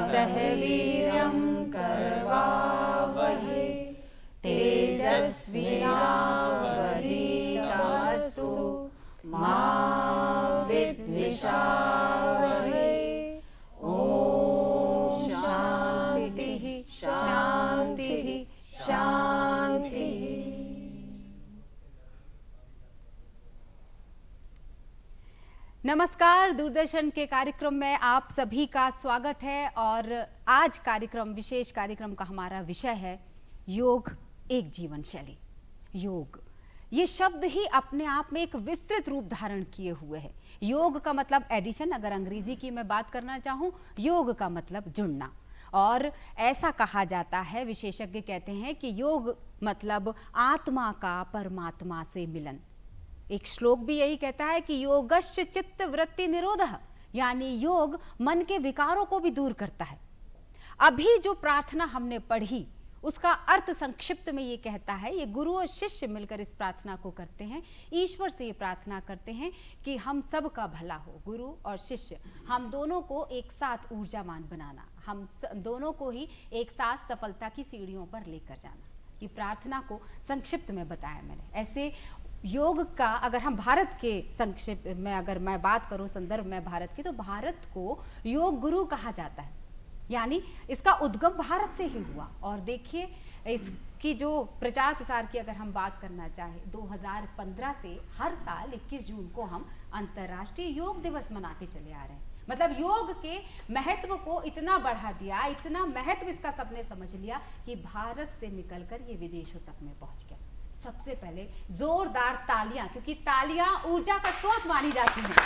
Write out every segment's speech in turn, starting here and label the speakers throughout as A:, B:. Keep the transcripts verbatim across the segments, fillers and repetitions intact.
A: सह वीर्यं करवावहै तेजस्विनावधीतमस्तु मा विद्विषावहै। ओम शांति शांति शांति।
B: नमस्कार, दूरदर्शन के कार्यक्रम में आप सभी का स्वागत है। और आज कार्यक्रम, विशेष कार्यक्रम का हमारा विषय है योग एक जीवन शैली। योग, ये शब्द ही अपने आप में एक विस्तृत रूप धारण किए हुए है। योग का मतलब एडिशन, अगर अंग्रेजी की मैं बात करना चाहूँ, योग का मतलब जुड़ना। और ऐसा कहा जाता है, विशेषज्ञ कहते हैं कि योग मतलब आत्मा का परमात्मा से मिलन। एक श्लोक भी यही कहता है कि योगश्च चित्त वृत्ति निरोधः, यानी योग मन के विकारों को भी दूर करता है। अभी जो प्रार्थना हमने पढ़ी उसका अर्थ संक्षिप्त में ये कहता है, ये गुरु और शिष्य मिलकर इस प्रार्थना को करते हैं। ईश्वर से ये प्रार्थना करते हैं कि हम सब का भला हो। गुरु और शिष्य, हम दोनों को एक साथ ऊर्जावान बनाना, हम दोनों को ही एक साथ सफलता की सीढ़ियों पर लेकर जाना। ये प्रार्थना को संक्षिप्त में बताया मैंने। ऐसे योग का अगर हम भारत के संक्षिप्त में अगर मैं बात करूं, संदर्भ में भारत की, तो भारत को योग गुरु कहा जाता है, यानी इसका उद्गम भारत से ही हुआ। और देखिए, इसकी जो प्रचार प्रसार की अगर हम बात करना चाहें, दो हज़ार पंद्रह से हर साल इक्कीस जून को हम अंतर्राष्ट्रीय योग दिवस मनाते चले आ रहे हैं। मतलब योग के महत्व को इतना बढ़ा दिया, इतना महत्व इसका सबने समझ लिया कि भारत से निकलकर ये विदेशों तक में पहुंच गया। सबसे पहले जोरदार तालियां, क्योंकि तालियां ऊर्जा का स्रोत मानी जाती हैं।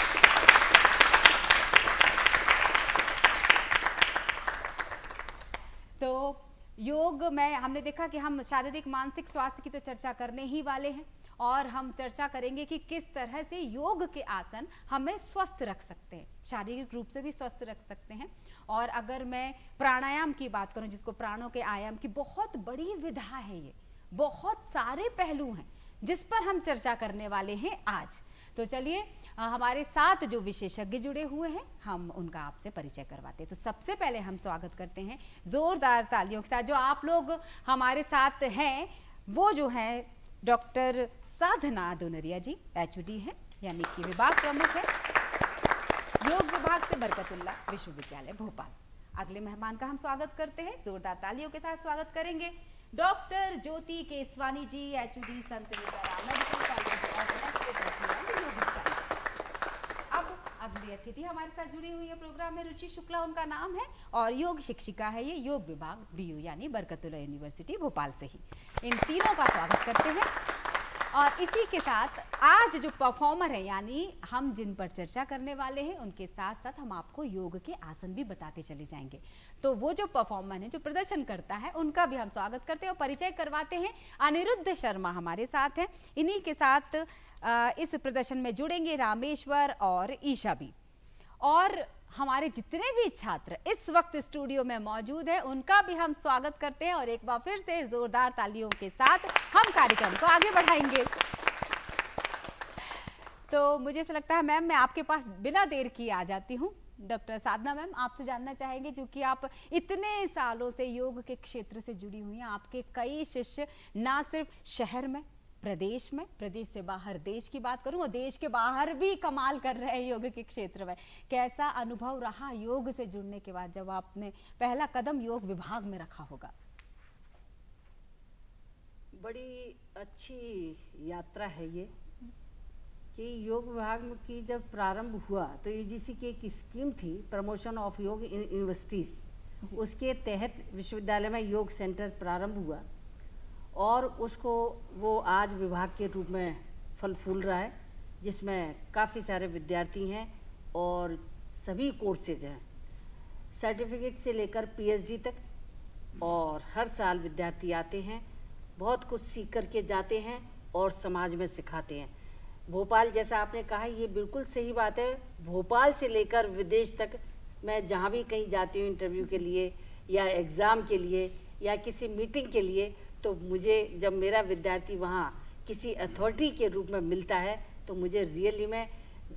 B: तो योग में हमने देखा कि हम शारीरिक मानसिक स्वास्थ्य की तो चर्चा करने ही वाले हैं, और हम चर्चा करेंगे कि किस तरह से योग के आसन हमें स्वस्थ रख सकते हैं, शारीरिक रूप से भी स्वस्थ रख सकते हैं। और अगर मैं प्राणायाम की बात करूं, जिसको प्राणों के आयाम की बहुत बड़ी विधा है, ये बहुत सारे पहलू हैं जिस पर हम चर्चा करने वाले हैं आज। तो चलिए, हमारे साथ जो विशेषज्ञ जुड़े हुए हैं हम उनका आपसे परिचय करवाते हैं। तो सबसे पहले हम स्वागत करते हैं जोरदार तालियों के साथ, जो आप लोग हमारे साथ हैं वो जो हैं doctor Sadhana Dunriya ji, H O D हैं, यानी कि विभाग प्रमुख है योग विभाग से बरकतुल्लाह विश्वविद्यालय भोपाल। अगले मेहमान का हम स्वागत करते हैं, जोरदार तालियों के साथ स्वागत करेंगे doctor Jyoti Keswani ji, H O D Sant अब अगली अतिथि हमारे साथ जुड़ी हुई है प्रोग्राम में, रुचि शुक्ला उनका नाम है, और योग शिक्षिका है ये, योग विभाग बी यू यानी बरकतुल्लाह यूनिवर्सिटी भोपाल से ही। इन तीनों का स्वागत करते हैं। और इसी के साथ आज जो परफॉर्मर है, यानी हम जिन पर चर्चा करने वाले हैं, उनके साथ साथ हम आपको योग के आसन भी बताते चले जाएंगे। तो वो जो परफॉर्मर है, जो प्रदर्शन करता है, उनका भी हम स्वागत करते हैं और परिचय करवाते हैं। अनिरुद्ध शर्मा हमारे साथ हैं, इन्हीं के साथ इस प्रदर्शन में जुड़ेंगे रामेश्वर और ईशा भी। और हमारे जितने भी छात्र इस वक्त स्टूडियो में मौजूद हैं, उनका भी हम स्वागत करते हैं। और एक बार फिर से जोरदार तालियों के साथ हम कार्यक्रम को आगे बढ़ाएंगे। तो मुझे ऐसा लगता है मैम, मैं आपके पास बिना देर किए आ जाती हूँ। डॉक्टर साधना मैम, आपसे जानना चाहेंगे, जो कि आप इतने सालों से योग के क्षेत्र से जुड़ी हुई हैं, आपके कई शिष्य ना सिर्फ शहर में, प्रदेश में, प्रदेश से बाहर देश की बात करूं, और देश के बाहर भी कमाल कर रहे हैं योग के क्षेत्र में। कैसा अनुभव रहा योग से जुड़ने के बाद, जब आपने पहला कदम योग विभाग में रखा होगा?
C: बड़ी अच्छी यात्रा है ये कि योग विभाग की जब प्रारंभ हुआ तो यू जी सी की एक स्कीम थी, प्रमोशन ऑफ योग इन यूनिवर्सिटीज़, उसके तहत विश्वविद्यालय में योग सेंटर प्रारंभ हुआ, और उसको वो आज विभाग के रूप में फल फूल रहा है, जिसमें काफ़ी सारे विद्यार्थी हैं और सभी कोर्सेज हैं, सर्टिफिकेट से लेकर पी एच डी तक। और हर साल विद्यार्थी आते हैं, बहुत कुछ सीख कर के जाते हैं और समाज में सिखाते हैं। भोपाल, जैसा आपने कहा, ये बिल्कुल सही बात है। भोपाल से लेकर विदेश तक मैं जहाँ भी कहीं जाती हूँ इंटरव्यू के लिए या एग्ज़ाम के लिए या किसी मीटिंग के लिए, तो मुझे जब मेरा विद्यार्थी वहाँ किसी अथॉरिटी के रूप में मिलता है तो मुझे रियली में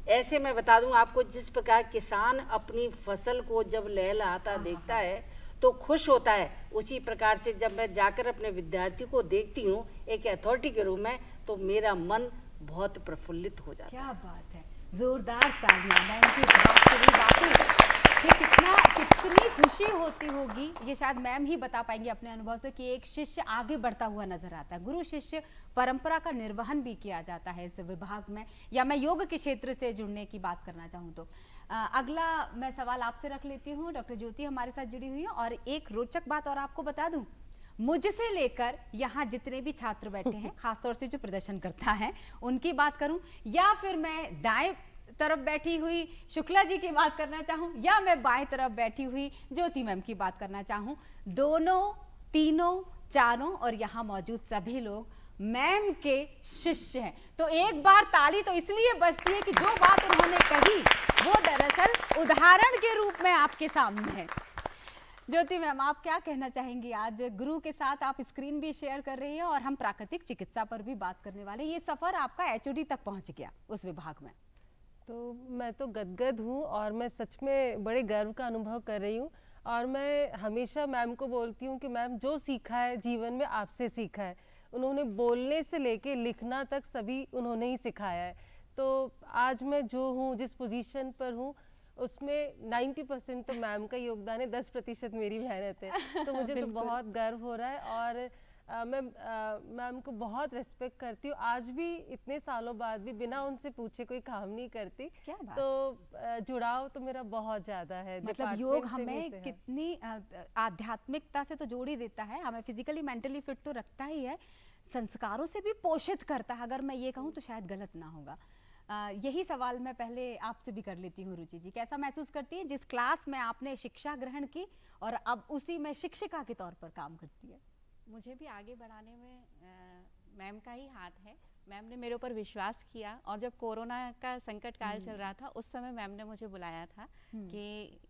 C: ऐसे मैं बता दूं आपको, जिस प्रकार किसान अपनी फसल को जब लहलहाता देखता है तो खुश होता है, उसी प्रकार से जब मैं जाकर अपने विद्यार्थी को देखती हूँ एक अथॉरिटी के रूप में, तो मेरा मन बहुत प्रफुल्लित हो जाता है।
B: क्या बात है, जोरदार तालियां मैम की बात के लिए। वाकई कि कितना कितनी खुशी होती होगी, ये शायद मैम ही बता पाएंगे अपने अनुभव से, कि एक शिष्य आगे बढ़ता हुआ नजर आता है। गुरु शिष्य परंपरा का निर्वहन भी किया जाता है इस विभाग में। या मैं योग के क्षेत्र से जुड़ने की बात करना चाहूँ तो आ, अगला मैं सवाल आपसे रख लेती हूँ। डॉक्टर ज्योति हमारे साथ जुड़ी हुई है, और एक रोचक बात और आपको बता दूं, मुझसे लेकर यहाँ जितने भी छात्र बैठे हैं, खासतौर से जो प्रदर्शन करता है उनकी बात करूं, या फिर मैं दाएं तरफ बैठी हुई शुक्ला जी की बात करना चाहूं, या मैं बाएं तरफ बैठी हुई ज्योति मैम की बात करना चाहूं, दोनों तीनों चारों और यहाँ मौजूद सभी लोग मैम के शिष्य हैं। तो एक बार ताली तो इसलिए बजती है कि जो बात उन्होंने कही वो दरअसल उदाहरण के रूप में आपके सामने है। ज्योति मैम, आप क्या कहना चाहेंगी? आज गुरु के साथ आप स्क्रीन भी शेयर कर रही हैं और हम प्राकृतिक चिकित्सा पर भी बात करने वाले। ये सफर आपका एचओडी तक पहुंच गया उस विभाग में।
D: तो मैं तो गदगद हूँ और मैं सच में बड़े गर्व का अनुभव कर रही हूँ। और मैं हमेशा मैम को बोलती हूँ कि मैम जो सीखा है जीवन में आपसे सीखा है। उन्होंने बोलने से लेके लिखना तक सभी उन्होंने ही सिखाया है। तो आज मैं जो हूँ, जिस पोजीशन पर हूँ, उसमें नब्बे परसेंट तो मैम का योगदान है, दस प्रतिशत मेरी मेहनत है। तो मुझे तो बहुत गर्व हो रहा है। और आ, मैं मैम को बहुत रिस्पेक्ट करती हूँ। आज भी इतने सालों बाद भी बिना उनसे पूछे कोई काम नहीं करती।
B: क्या बात?
D: तो आ, जुड़ाव तो मेरा बहुत ज़्यादा है।
B: मतलब योग हमें कितनी आध्यात्मिकता से तो जोड़ ही देता है, हमें फिजिकली मेंटली फिट तो रखता ही है, संस्कारों से भी पोषित करता है। अगर मैं ये कहूँ तो शायद गलत ना होगा। आ, यही सवाल मैं पहले आपसे भी कर लेती हूँ। रुचि जी, कैसा महसूस करती है जिस क्लास में आपने शिक्षा ग्रहण की और अब उसी में शिक्षिका के तौर पर काम करती है?
A: मुझे भी आगे बढ़ाने में मैम का ही हाथ है। मैम ने मेरे ऊपर विश्वास किया, और जब कोरोना का संकट काल चल रहा था उस समय मैम ने मुझे बुलाया था कि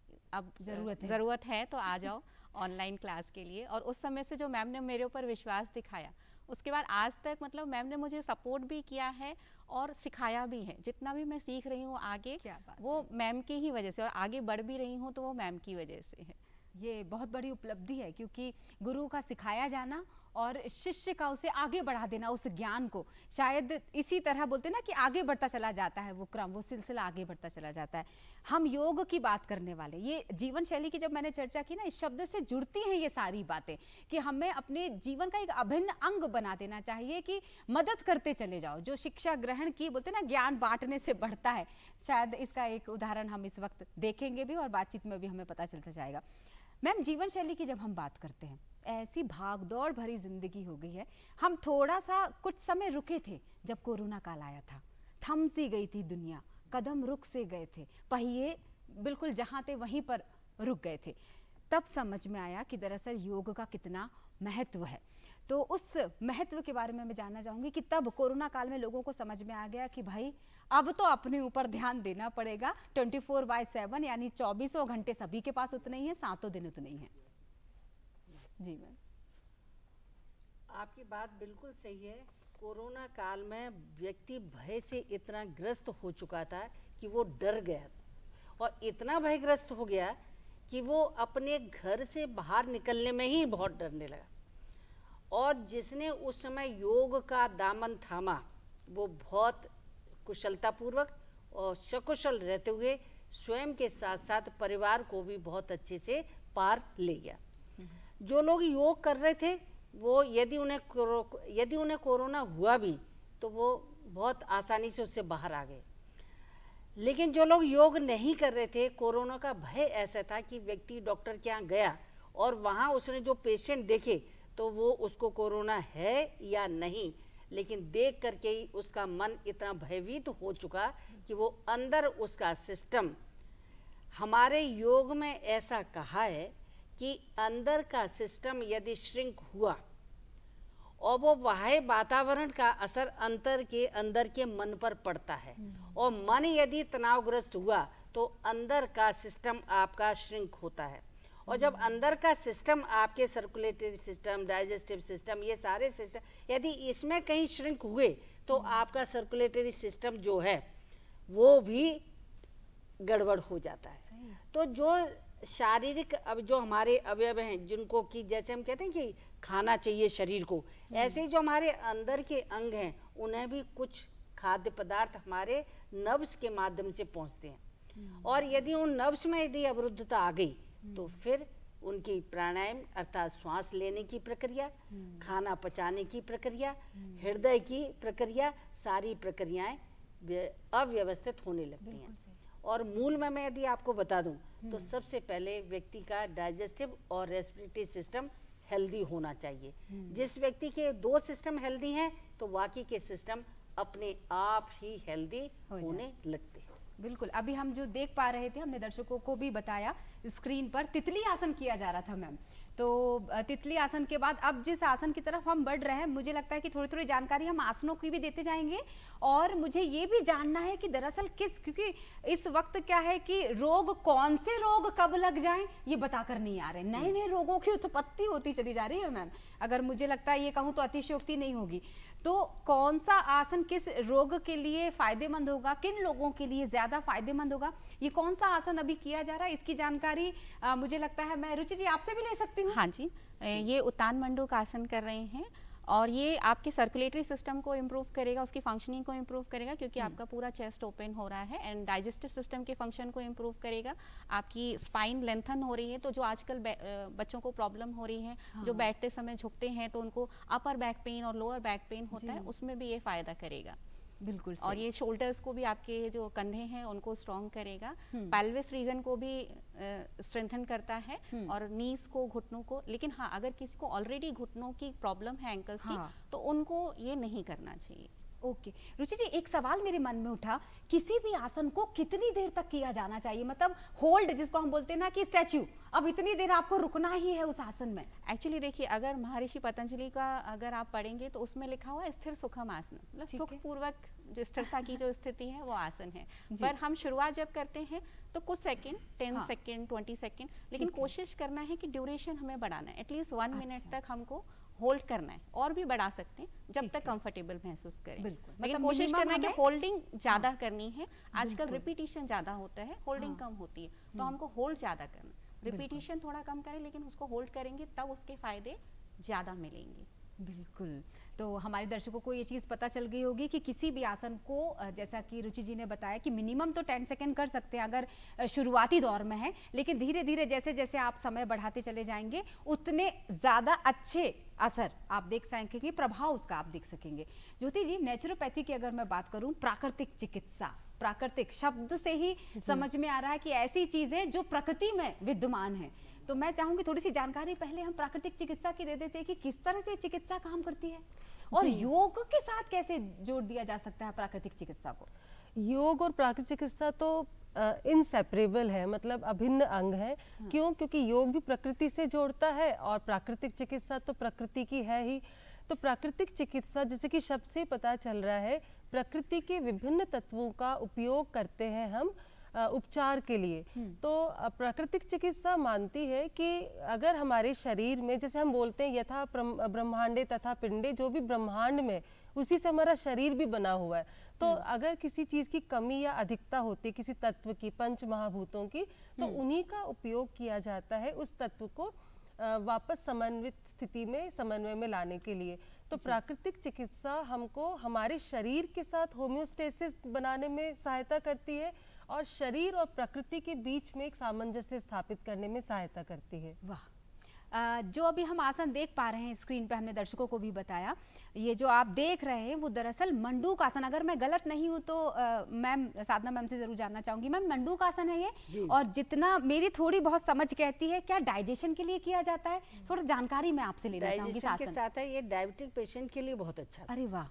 A: अब
B: जरूरत है
A: ज़रूरत है तो आ जाओ ऑनलाइन क्लास के लिए। और उस समय से जो मैम ने मेरे ऊपर विश्वास दिखाया, उसके बाद आज तक मतलब मैम ने मुझे सपोर्ट भी किया है और सिखाया भी है। जितना भी मैं सीख रही हूँ आगे, वो मैम की ही वजह से, और आगे बढ़ भी रही हूँ तो वो मैम की वजह से है।
B: ये बहुत बड़ी उपलब्धि है, क्योंकि गुरु का सिखाया जाना और शिष्य का उसे आगे बढ़ा देना, उस ज्ञान को, शायद इसी तरह बोलते हैं ना कि आगे बढ़ता चला जाता है वो क्रम, वो सिलसिला आगे बढ़ता चला जाता है। हम योग की बात करने वाले, ये जीवन शैली की जब मैंने चर्चा की ना, इस शब्द से जुड़ती हैं ये सारी बातें कि हमें अपने जीवन का एक अभिन्न अंग बना देना चाहिए कि मदद करते चले जाओ। जो शिक्षा ग्रहण की बोलते हैं ना, ज्ञान बांटने से बढ़ता है, शायद इसका एक उदाहरण हम इस वक्त देखेंगे भी और बातचीत में भी हमें पता चलता जाएगा। मैम, जीवन शैली की जब हम बात करते हैं, ऐसी भाग दौड़ भरी जिंदगी हो गई है। हम थोड़ा सा कुछ समय रुके थे जब कोरोना काल आया था, थम सी गई थी दुनिया, कदम रुक से गए थे, पहिए बिल्कुल जहाँ थे वहीं पर रुक गए थे। तब समझ में आया कि दरअसल योग का कितना महत्व है। तो उस महत्व के बारे में मैं जानना चाहूँगी कि तब कोरोना काल में लोगों को समझ में आ गया कि भाई अब तो अपने ऊपर ध्यान देना पड़ेगा। ट्वेंटी फोर बाय सेवन यानी चौबीसों घंटे सभी के पास उतने ही है, सातों दिन उतने ही है। जी मैम,
C: आपकी बात बिल्कुल सही है। कोरोना काल में व्यक्ति भय से इतना ग्रस्त हो चुका था कि वो डर गया, और इतना भयग्रस्त हो गया कि वो अपने घर से बाहर निकलने में ही बहुत डरने लगा। और जिसने उस समय योग का दामन थामा, वो बहुत कुशलतापूर्वक और सकुशल रहते हुए स्वयं के साथ साथ परिवार को भी बहुत अच्छे से पार ले गया। जो लोग योग कर रहे थे, वो यदि उन्हें यदि उन्हें कोरोना हुआ भी तो वो बहुत आसानी से उससे बाहर आ गए। लेकिन जो लोग योग नहीं कर रहे थे, कोरोना का भय ऐसा था कि व्यक्ति डॉक्टर के यहाँ गया और वहाँ उसने जो पेशेंट देखे तो वो उसको कोरोना है या नहीं, लेकिन देख करके ही उसका मन इतना भयभीत हो चुका कि वो अंदर उसका सिस्टम, हमारे योग में ऐसा कहा है कि अंदर का सिस्टम यदि श्रिंक हुआ और वो बाह्य वातावरण का असर अंतर के अंदर के मन पर पड़ता है, और मन यदि तनावग्रस्त हुआ तो अंदर का सिस्टम आपका श्रिंक होता है। और जब अंदर का सिस्टम, आपके सर्कुलेटरी सिस्टम, डाइजेस्टिव सिस्टम, ये सारे सिस्टम यदि इसमें कहीं श्रिंक हुए तो आपका सर्कुलेटरी सिस्टम जो है वो भी गड़बड़ हो जाता है। तो जो शारीरिक अब जो हमारे अवयव हैं जिनको कि जैसे हम कहते हैं कि खाना चाहिए शरीर को, ऐसे जो हमारे अंदर के अंग हैं उन्हें भी कुछ खाद्य पदार्थ हमारे नब्ज के माध्यम से पहुंचते हैं, और यदि उन नब्ज में यदि अवरुद्धता आ गई तो फिर उनकी प्राणायाम अर्थात श्वास लेने की प्रक्रिया, खाना पचाने की प्रक्रिया, हृदय की प्रक्रिया, सारी प्रक्रियाएं अव्यवस्थित होने लगती हैं। और मूल में मैं यदि आपको बता दूं तो सबसे पहले व्यक्ति का डाइजेस्टिव और रेस्पिरेटरी सिस्टम हेल्दी होना चाहिए। जिस व्यक्ति के दो सिस्टम हेल्दी हैं तो बाकी के सिस्टम अपने आप ही हेल्दी हो होने लगते हैं।
B: बिल्कुल, अभी हम जो देख पा रहे थे, हमने दर्शकों को भी बताया स्क्रीन पर तितली आसन किया जा रहा था मैम। तो तितली आसन के बाद अब जिस आसन की तरफ हम बढ़ रहे हैं, मुझे लगता है कि थोड़ी थोड़ी जानकारी हम आसनों की भी देते जाएंगे, और मुझे ये भी जानना है कि दरअसल किस, क्योंकि इस वक्त क्या है कि रोग, कौन से रोग कब लग जाएं ये बताकर नहीं आ रहे, नए नए रोगों की उत्पत्ति होती चली जा रही है मैम। अगर मुझे लगता है ये कहूँ तो अतिशयोक्ति नहीं होगी। तो कौन सा आसन किस रोग के लिए फायदेमंद होगा, किन लोगों के लिए ज्यादा फायदेमंद होगा, ये कौन सा आसन अभी किया जा रहा है, इसकी जानकारी आ, मुझे लगता है मैं रुचि जी आपसे भी ले सकती हूँ।
A: हाँ जी, ये उत्तान मंडूक आसन कर रहे हैं, और ये आपके सर्कुलेटरी सिस्टम को इम्प्रूव करेगा, उसकी फंक्शनिंग को इम्प्रूव करेगा, क्योंकि आपका पूरा चेस्ट ओपन हो रहा है, एंड डाइजेस्टिव सिस्टम के फंक्शन को इम्प्रूव करेगा। आपकी स्पाइन लेंथन हो रही है, तो जो आजकल बच्चों को प्रॉब्लम हो रही है, हाँ। जो बैठते समय झुकते हैं तो उनको अपर बैक पेन और लोअर बैक पेन होता है, उसमें भी ये फायदा करेगा।
B: बिल्कुल,
A: और ये शोल्डर्स को भी, आपके जो कंधे हैं उनको स्ट्रॉन्ग करेगा, पेल्विस रीजन को भी स्ट्रेंथन करता है, और नीज को, घुटनों को। लेकिन हाँ, अगर किसी को ऑलरेडी घुटनों की प्रॉब्लम है, एंकल्स हाँ। की, तो उनको ये नहीं करना चाहिए।
B: ओके रुचि जी, एक सवाल मेरे मन में उठा, किसी भी आसन को कितनी देर तक किया जाना चाहिए? मतलब होल्ड जिसको हम बोलते हैं ना कि स्टैच्यू, अब इतनी देर आपको रुकना ही है उस आसन में।
A: एक्चुअली देखिए, अगर महर्षि पतंजलि का अगर आप पढ़ेंगे तो उसमें लिखा हुआ है स्थिर सुखम आसन, मतलब सुख पूर्वक जो स्थिरता की जो स्थिति है वो आसन है। पर हम शुरुआत जब करते हैं तो कुछ सेकंड, टेन हाँ। सेकंड, ट्वेंटी सेकंड, लेकिन कोशिश करना है कि ड्यूरेशन हमें बढ़ाना है, एटलीस्ट वन मिनट तक हमको होल्ड करना है, और भी बढ़ा सकते हैं जब तक कंफर्टेबल महसूस करें। लेकिन मतलब कोशिश करना है कि होल्डिंग ज्यादा हाँ। करनी है। आजकल रिपीटिशन ज्यादा होता है, होल्डिंग हाँ। कम होती है, तो हमको होल्ड ज्यादा करना, रिपीटिशन थोड़ा कम करें, लेकिन उसको होल्ड करेंगे तब उसके फायदे ज्यादा मिलेंगे।
B: बिल्कुल, तो हमारे दर्शकों को ये चीज़ पता चल गई होगी कि किसी भी आसन को, जैसा कि रुचि जी ने बताया कि मिनिमम तो टेन सेकेंड कर सकते हैं अगर शुरुआती दौर में है, लेकिन धीरे धीरे जैसे जैसे आप समय बढ़ाते चले जाएंगे उतने ज़्यादा अच्छे असर आप देख सकेंगे, प्रभाव उसका आप देख सकेंगे। ज्योति जी, नेचुरोपैथी की अगर मैं बात करूं, प्राकृतिक चिकित्सा, प्राकृतिक शब्द से ही समझ में आ रहा है कि ऐसी चीजें जो प्रकृति में विद्यमान है, तो मैं चाहूंगी थोड़ी सी जानकारी पहले हम प्राकृतिक चिकित्सा की दे देते हैं कि किस तरह से चिकित्सा काम करती है, और योग के साथ कैसे जोड़ दिया जा सकता है प्राकृतिक चिकित्सा को।
D: योग और प्राकृतिक चिकित्सा तो इनसेपरेबल है, मतलब अभिन्न अंग है। हाँ। क्यों? क्योंकि योग भी प्रकृति से जोड़ता है और प्राकृतिक चिकित्सा तो प्रकृति की है ही। तो प्राकृतिक चिकित्सा, जैसे कि शब्द से पता चल रहा है, प्रकृति के विभिन्न तत्वों का उपयोग करते हैं हम उपचार के लिए। तो प्राकृतिक चिकित्सा मानती है कि अगर हमारे शरीर में, जैसे हम बोलते हैं यथा ब्रह्मांडे तथा पिंडे, जो भी ब्रह्मांड में उसी से हमारा शरीर भी बना हुआ है, तो अगर किसी चीज़ की कमी या अधिकता होती है, किसी तत्व की, पंच महाभूतों की, तो उन्हीं का उपयोग किया जाता है उस तत्व को वापस समन्वित स्थिति में, समन्वय में लाने के लिए। तो प्राकृतिक चिकित्सा हमको हमारे शरीर के साथ होम्योस्टेसिस बनाने में सहायता करती है, और शरीर और प्रकृति के बीच में एक सामंजस्य स्थापित करने में सहायता करती है।
B: वाह, जो अभी हम आसन देख पा रहे हैं स्क्रीन पे, हमने दर्शकों को भी बताया, ये जो आप देख रहे हैं वो दरअसल मंडूक आसन, अगर मैं गलत नहीं हूँ तो मैम, साधना मैम से जरूर जानना चाहूंगी मैम, मंडूक आसन है ये, और जितना मेरी थोड़ी बहुत समझ कहती है, क्या डाइजेशन के लिए किया जाता है? थोड़ा जानकारी मैं आपसे लेना चाहूंगी।
C: के साथ है ये डायबिटिक पेशेंट के लिए बहुत अच्छा।
B: अरे वाह,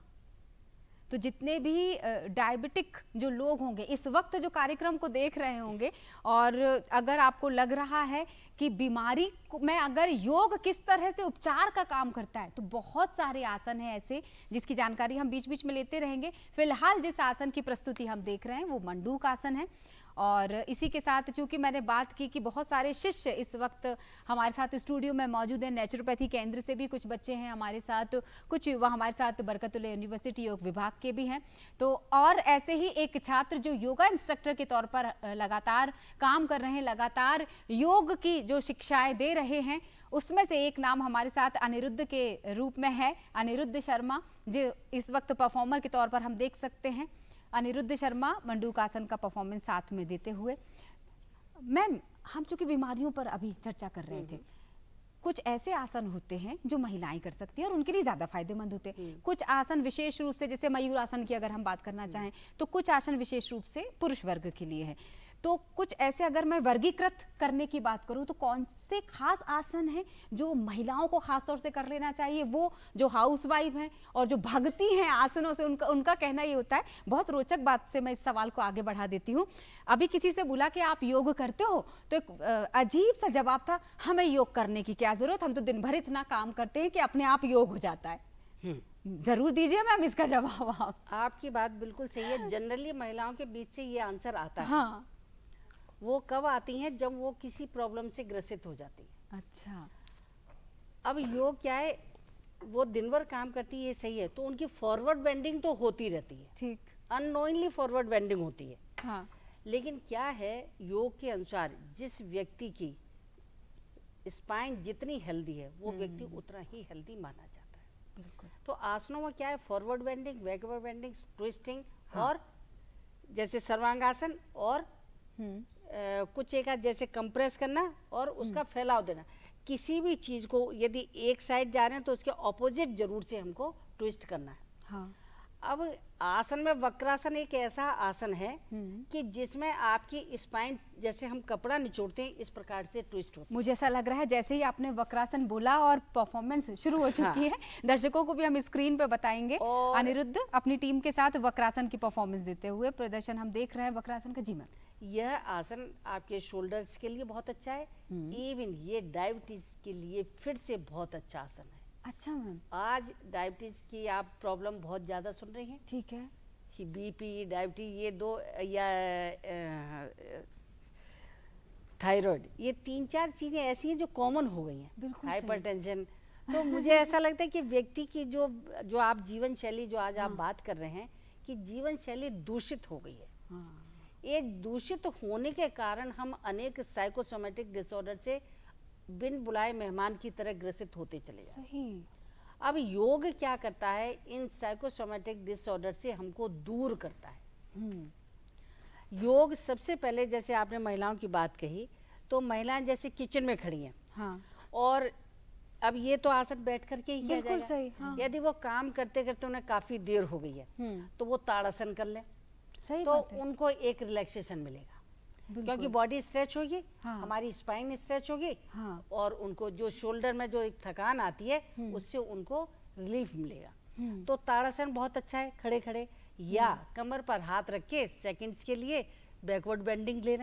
B: तो जितने भी डायबिटिक जो लोग होंगे इस वक्त जो कार्यक्रम को देख रहे होंगे, और अगर आपको लग रहा है कि बीमारी में अगर योग किस तरह से उपचार का काम करता है, तो बहुत सारे आसन हैं ऐसे जिसकी जानकारी हम बीच बीच में लेते रहेंगे। फिलहाल जिस आसन की प्रस्तुति हम देख रहे हैं वो मंडूक आसन है, और इसी के साथ चूंकि मैंने बात की कि बहुत सारे शिष्य इस वक्त हमारे साथ स्टूडियो में मौजूद हैं, नेचुरोपैथी केंद्र से भी कुछ बच्चे हैं हमारे साथ, कुछ युवा हमारे साथ बरकतुल्लाह यूनिवर्सिटी योग विभाग के भी हैं, तो और ऐसे ही एक छात्र जो योगा इंस्ट्रक्टर के तौर पर लगातार काम कर रहे हैं, लगातार योग की जो शिक्षाएं दे रहे हैं, उसमें से एक नाम हमारे साथ अनिरुद्ध के रूप में है, अनिरुद्ध शर्मा, जो इस वक्त परफॉर्मर के तौर पर हम देख सकते हैं। अनिरुद्ध शर्मा मंडूकासन का परफॉर्मेंस साथ में देते हुए। मैम, हम चूंकि बीमारियों पर अभी चर्चा कर रहे थे, कुछ ऐसे आसन होते हैं जो महिलाएं कर सकती हैं और उनके लिए ज़्यादा फायदेमंद होते हैं, कुछ आसन विशेष रूप से, जैसे मयूर आसन की अगर हम बात करना चाहें तो कुछ आसन विशेष रूप से पुरुष वर्ग के लिए है, तो कुछ ऐसे अगर मैं वर्गीकृत करने की बात करूं तो कौन से खास आसन हैं जो महिलाओं को खास तौर से कर लेना चाहिए, वो जो हाउसवाइफ हैं और जो भागती हैं आसनों से, उनका उनका कहना ये होता है। बहुत रोचक बात से मैं इस सवाल को आगे बढ़ा देती हूँ। अभी किसी से बोला कि आप योग करते हो, तो एक अजीब सा जवाब था, हमें योग करने की क्या जरूरत, हम तो दिन भर इतना काम करते हैं कि अपने आप योग हो जाता है। जरूर दीजिए मैम इसका जवाब आप।
C: आपकी बात बिल्कुल सही है। जनरली महिलाओं के बीच से ये आंसर आता है।
B: हाँ,
C: वो कब आती हैं? जब वो किसी प्रॉब्लम से ग्रसित हो जाती है।
B: अच्छा।
C: अब योग क्या है, वो दिन भर काम करती है, ये सही है, तो उनकी फॉरवर्ड बेंडिंग तो होती रहती है,
B: ठीक,
C: अननोइंगली फॉरवर्ड बेंडिंग होती है।
B: हाँ,
C: लेकिन क्या है, योग के अनुसार जिस व्यक्ति की स्पाइन जितनी हेल्दी है वो व्यक्ति उतना ही हेल्दी माना जाता है।
B: बिल्कुल।
C: तो आसनों में क्या है, forward bending, backward bending, twisting, और जैसे सर्वांगासन, और Uh, कुछ एक जैसे कंप्रेस करना और उसका फैलाव देना। किसी भी चीज को यदि एक साइड जा रहे हैं तो उसके ऑपोजिट जरूर से हमको ट्विस्ट करना है।
B: हाँ।
C: अब आसन में वक्रासन एक ऐसा आसन है कि जिसमें आपकी स्पाइन, जैसे हम कपड़ा निचोड़ते हैं, इस प्रकार से ट्विस्ट होती है।
B: मुझे ऐसा लग रहा है जैसे ही आपने वक्रासन बोला और परफॉर्मेंस शुरू हो चुकी है, दर्शकों को भी हम स्क्रीन पे बताएंगे। अनिरुद्ध अपनी टीम के साथ वक्रासन की परफॉर्मेंस देते हुए प्रदर्शन हम देख रहे हैं वक्रासन का। जी मैम,
C: यह आसन आपके शोल्डर्स के लिए बहुत अच्छा है, इवन ये डायबिटीज के लिए फिर से बहुत अच्छा आसन है।
B: अच्छा मैम,
C: आज डायबिटीज की आप प्रॉब्लम बहुत ज़्यादा सुन रही हैं।
B: ठीक है।
C: कि बीपी, डायबिटीज, ये दो, या थायराइड, ये तीन चार चीज़ें ऐसी हैं जो कॉमन हो गई हैं।
B: बिल्कुल।
C: हाइपरटेंशन। तो मुझे ऐसा लगता है कि व्यक्ति की जो जो आप जीवन शैली, जो आज आप बात कर रहे हैं कि जीवन शैली दूषित हो गई है।
B: हाँ।
C: एक दूषित होने के कारण हम अनेक साइकोसोमेटिक डिसऑर्डर से बिन बुलाए मेहमान की तरह ग्रसित होते चले जाते हैं।
B: सही।
C: अब योग क्या करता है, इन साइकोसोमेटिक डिसऑर्डर से हमको दूर करता है। योग सबसे पहले, जैसे आपने महिलाओं की बात कही, तो महिलाएं जैसे किचन में खड़ी हैं,
B: हाँ,
C: और अब ये तो आसन बैठ करके ही किया
B: बिल्कुल
C: जाएगा।
B: सही, हाँ।
C: यदि वो काम करते करते उन्हें काफी देर हो गई है तो वो ताड़ासन कर लें,
B: सही
C: तो
B: बात है।
C: उनको एक रिलैक्सेशन मिलेगा, क्योंकि बॉडी स्ट्रेच होगी,
B: हाँ।
C: हमारी स्पाइन स्ट्रेच होगी,
B: हाँ।
C: और उनको जो शोल्डर में जो एक थकान आती है उससे उनको रिलीफ मिलेगा। तो ताड़ासन बहुत अच्छा है, खड़े खड़े, या कमर पर हाथ रख के सेकंड्स के लिए बैकवर्ड बेंडिंग ले लें,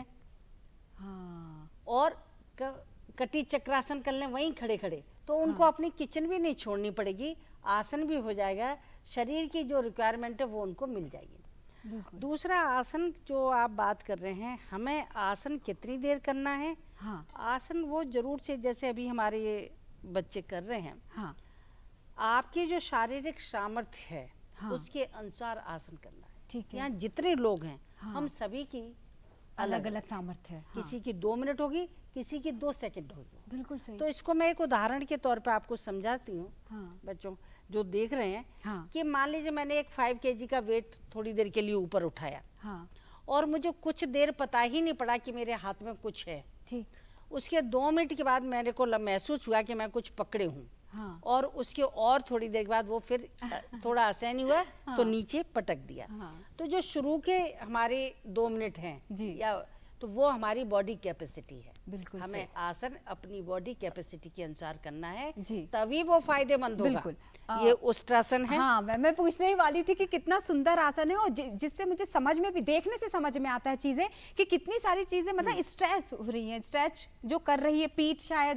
B: हाँ,
C: और क, कटी चक्रासन कर लें वहीं खड़े खड़े, तो उनको अपनी किचन भी नहीं छोड़नी पड़ेगी, आसन भी हो जाएगा, शरीर की जो रिक्वायरमेंट है वो उनको मिल जाएगी। दूसरा आसन जो आप बात कर रहे हैं, हमें आसन कितनी देर करना है?
B: हाँ।
C: आसन वो जरूर से, जैसे अभी हमारे ये बच्चे कर रहे हैं,
B: हाँ,
C: आपकी जो शारीरिक सामर्थ्य है,
B: हाँ।
C: उसके अनुसार आसन करना है।
B: ठीक है।
C: यहाँ जितने लोग हैं,
B: हाँ।
C: हम सभी की
B: अलग अलग सामर्थ्य है। हाँ।
C: किसी की दो मिनट होगी, किसी की दो सेकंड होगी।
B: बिल्कुल सही।
C: तो इसको मैं एक उदाहरण के तौर पे आपको समझाती हूँ,
B: हाँ।
C: बच्चों जो देख रहे हैं,
B: हाँ।
C: कि मान लीजिए मैंने एक फाइव केजी का वेट थोड़ी देर के लिए ऊपर उठाया,
B: हाँ,
C: और मुझे कुछ देर पता ही नहीं पड़ा कि मेरे हाथ में कुछ है।
B: ठीक।
C: उसके दो मिनट के बाद मेरे को महसूस हुआ कि मैं कुछ पकड़े हूँ,
B: हाँ।
C: और उसके और थोड़ी देर के बाद वो फिर थोड़ा आसान हुआ, तो नीचे पटक दिया।
B: हाँ।
C: तो जो शुरू के हमारे दो मिनट हैं
B: जी।
C: या तो वो हमारी बॉडी कैपेसिटी है।
B: बिल्कुल
C: हमें
B: सही।
C: आसन अपनी बॉडी कैपेसिटी के अनुसार करना है,
B: जी।
C: तभी वो फायदेमंद होगा।
B: बिल्कुल।
C: ये उष्ट्रासन है।
B: हाँ, मैं मैं पूछने ही वाली थी कि कितना सुंदर आसन है, और जि, जिससे मुझे समझ में भी, देखने से समझ में आता है चीजें कि कितनी सारी चीजें मतलब स्ट्रेच हो रही हैं, स्ट्रेच जो कर रही है पीठ शायद,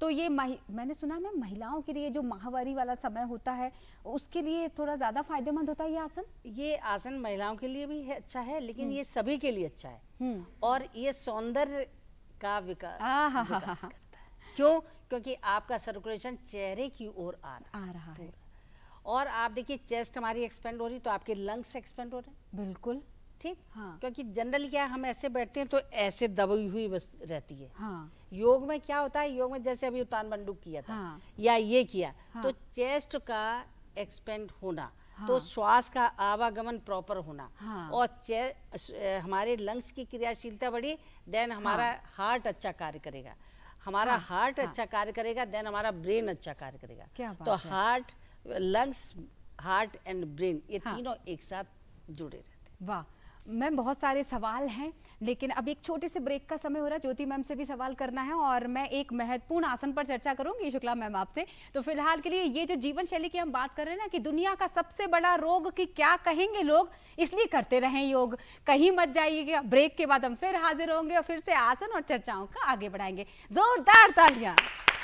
B: तो ये महि, मैंने सुना है मैम महिलाओं के लिए जो माहवारी वाला समय होता है उसके लिए थोड़ा ज़्यादा फायदेमंद होता है ये आसन।
C: ये आसन महिलाओं के लिए भी है, अच्छा है, लेकिन ये सभी के लिए अच्छा है और ये सौंदर्य का विकास विकास करता है। क्यों? क्योंकि आपका सर्कुलेशन चेहरे की ओर आ रहा
B: आ रहा है
C: और आप देखिए चेस्ट हमारी एक्सपेंड हो रही, तो आपके लंग्स एक्सपेंड हो रहे हैं।
B: बिल्कुल
C: ठीक।
B: हाँ।
C: क्योंकि जनरली क्या हम ऐसे बैठते हैं तो ऐसे दबी हुई बस रहती है।
B: हाँ।
C: योग में क्या होता है, योग में जैसे अभी उतान मंडूक किया था हाँ। या ये किया हाँ। तो चेस्ट का एक्सपेंड होना हाँ। तो श्वास का आवागमन प्रॉपर होना हाँ। और हमारे लंग्स की क्रियाशीलता बढ़ी, देन हमारा हाँ। हार्ट अच्छा कार्य करेगा, हमारा हाँ। हार्ट हाँ। अच्छा कार्य करेगा, देन हमारा ब्रेन अच्छा कार्य करेगा।
B: क्या बात
C: तो
B: है?
C: Heart, lungs, heart and brain ये हाँ। तीनों एक साथ जुड़े रहते हैं।
B: वाह मैम, बहुत सारे सवाल हैं लेकिन अब एक छोटे से ब्रेक का समय हो रहा है। ज्योति मैम से भी सवाल करना है और मैं एक महत्वपूर्ण आसन पर चर्चा करूंगी शुक्ला मैम आपसे। तो फिलहाल के लिए ये जो जीवन शैली की हम बात कर रहे हैं ना कि दुनिया का सबसे बड़ा रोग की क्या कहेंगे लोग, इसलिए करते रहें योग, कहीं मत जाइएगा। ब्रेक के बाद हम फिर हाजिर होंगे और फिर से आसन और चर्चाओं का आगे बढ़ाएंगे। जोरदार तालियां।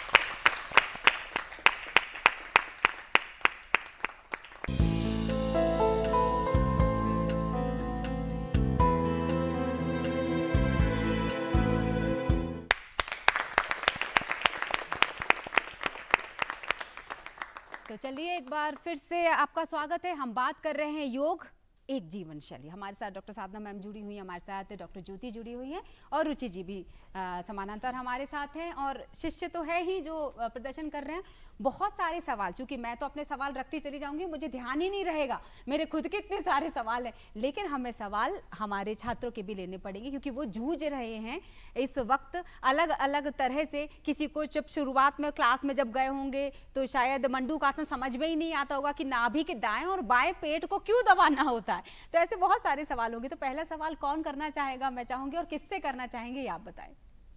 B: तो चलिए एक बार फिर से आपका स्वागत है। हम बात कर रहे हैं योग एक जीवन शैली। हमारे साथ डॉक्टर साधना मैम जुड़ी हुई हैं, हमारे साथ डॉक्टर ज्योति जुड़ी हुई हैं और रुचि जी भी समानांतर हमारे साथ हैं और शिष्य तो है ही जो प्रदर्शन कर रहे हैं। बहुत सारे सवाल, चूंकि मैं तो अपने सवाल रखती चली जाऊंगी, मुझे ध्यान ही नहीं रहेगा, मेरे खुद के इतने सारे सवाल हैं, लेकिन हमें सवाल हमारे छात्रों के भी लेने पड़ेंगे क्योंकि वो जूझ रहे हैं इस वक्त अलग अलग तरह से। किसी को जब शुरुआत में क्लास में जब गए होंगे तो शायद मंडूक आसन समझ में ही नहीं आता होगा कि नाभि के दाएं और बाएं पेट को क्यों दबाना होता है। तो ऐसे बहुत सारे सवाल होंगे। तो पहला सवाल कौन करना चाहेगा, मैं चाहूंगी, और किससे करना चाहेंगे ये आप बताएं।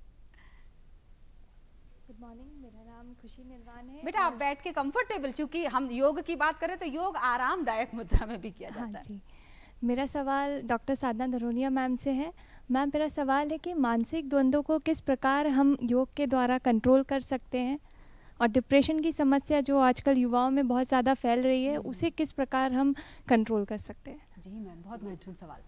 E: गुड मॉर्निंग, मेरा नाम खुशी निर्वाण है।
B: बेटा आप बैठ के कंफर्टेबल, क्योंकि हम योग की बात करें तो योग आरामदायक मुद्रा में भी किया जाता
E: हाँ
B: है।
E: जी, मेरा सवाल डॉक्टर साधना धरोनिया मैम से है। मैम मेरा सवाल है कि मानसिक द्वंद्वों को किस प्रकार हम योग के द्वारा कंट्रोल कर सकते हैं और डिप्रेशन की समस्या जो आजकल युवाओं में बहुत ज़्यादा फैल रही है उसे किस प्रकार हम कंट्रोल कर सकते हैं।
B: जी मैम, बहुत महत्वपूर्ण सवाल।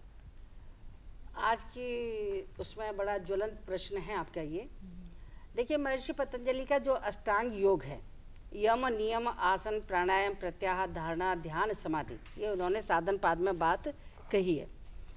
C: आज की उसमें बड़ा ज्वलंत प्रश्न है आपका ये। देखिए महर्षि पतंजलि का जो अष्टांग योग है, यम नियम आसन प्राणायाम प्रत्याहार धारणा ध्यान समाधि, ये उन्होंने साधन पाद में बात कही है।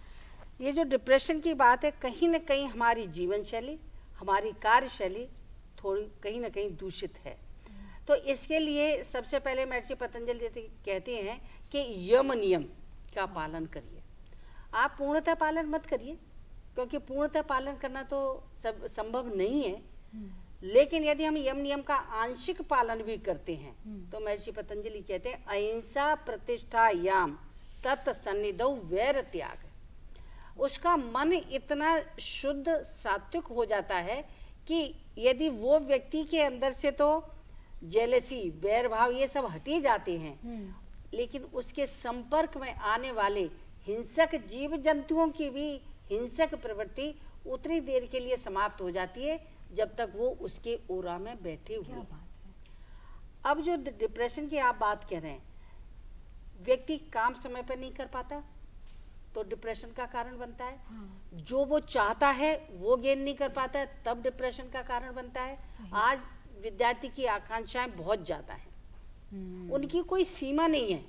C: ये जो डिप्रेशन की बात है, कहीं ना कहीं हमारी जीवन शैली, हमारी कार्यशैली थोड़ी कहीं ना कहीं दूषित है। तो इसके लिए सबसे पहले महर्षि पतंजलि कहते हैं कि यम नियम का पालन करिए। आप पूर्णतः पालन मत करिए क्योंकि पूर्णतः पालन करना तो सब संभव नहीं है, लेकिन यदि हम यम नियम का आंशिक पालन भी करते हैं तो महर्षि पतंजलि कहते हैं अहिंसा प्रतिष्ठा याम तत्सन्निधौ वैर त्याग। उसका मन इतना शुद्ध सात्विक हो जाता है कि यदि वो व्यक्ति के अंदर से तो जेलसी, बैर भाव ये सब हटे जाते हैं, लेकिन उसके संपर्क में आने वाले हिंसक जीव जंतुओं की भी हिंसक प्रवृत्ति उतनी देर के लिए समाप्त हो जाती है जब तक वो उसके ओरा में बैठे हुए।
B: क्या बात है।
C: अब जो डिप्रेशन की आप बात कह रहे हैं, व्यक्ति काम समय पर नहीं कर पाता तो डिप्रेशन का कारण बनता है। हाँ। जो वो चाहता है वो गेन नहीं कर पाता है तब डिप्रेशन का कारण बनता है। आज विद्यार्थी की आकांक्षाएं बहुत ज्यादा हैं, उनकी कोई सीमा नहीं है।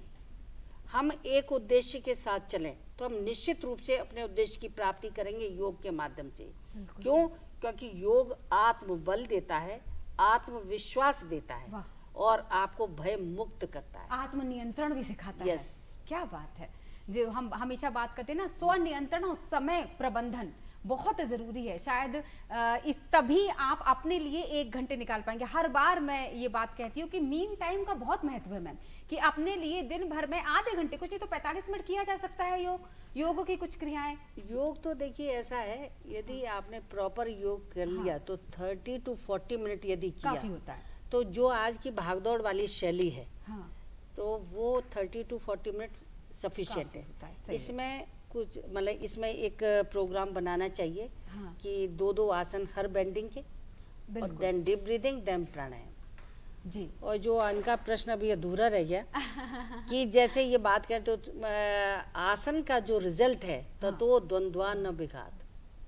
C: हम एक उद्देश्य के साथ चलें तो हम निश्चित रूप से अपने उद्देश्य की प्राप्ति करेंगे योग के माध्यम से। क्यों? क्योंकि योग आत्मबल देता है, आत्मविश्वास देता है और आपको भय मुक्त करता है,
B: आत्मनियंत्रण भी सिखाता
C: yes.
B: है। क्या बात है। जो हम हमेशा बात करते हैं ना, स्व नियंत्रण और समय प्रबंधन बहुत ज़रूरी है। शायद इस तभी आप अपने लिए एक घंटे निकाल पाएंगे। हर बार मैं ये बात कहती हूँ कि मीन टाइम का बहुत महत्व है मैम, कि अपने लिए दिन भर में आधे घंटे, कुछ नहीं तो पैंतालीस मिनट किया जा सकता है योग योग की कुछ क्रियाएं।
C: योग तो देखिए ऐसा है, यदि आपने प्रॉपर योग कर लिया हाँ। तो थर्टी टू फोर्टी मिनट यदि किया
B: काफी होता है।
C: तो जो आज की भागदौड़ वाली शैली है
B: हाँ।
C: तो वो thirty to forty minute sufficient है, है। इसमें कुछ मतलब इसमें एक प्रोग्राम बनाना चाहिए हाँ। कि दो दो आसन हर बेंडिंग के और देन डीप ब्रीदिंग, देन प्राणायाम।
B: जी।
C: और जो इनका प्रश्न अभी अधूरा रह गया कि जैसे ये बात करें तो आसन का जो रिजल्ट है तो
B: हाँ।
C: तो द्वंद्वा न विघात,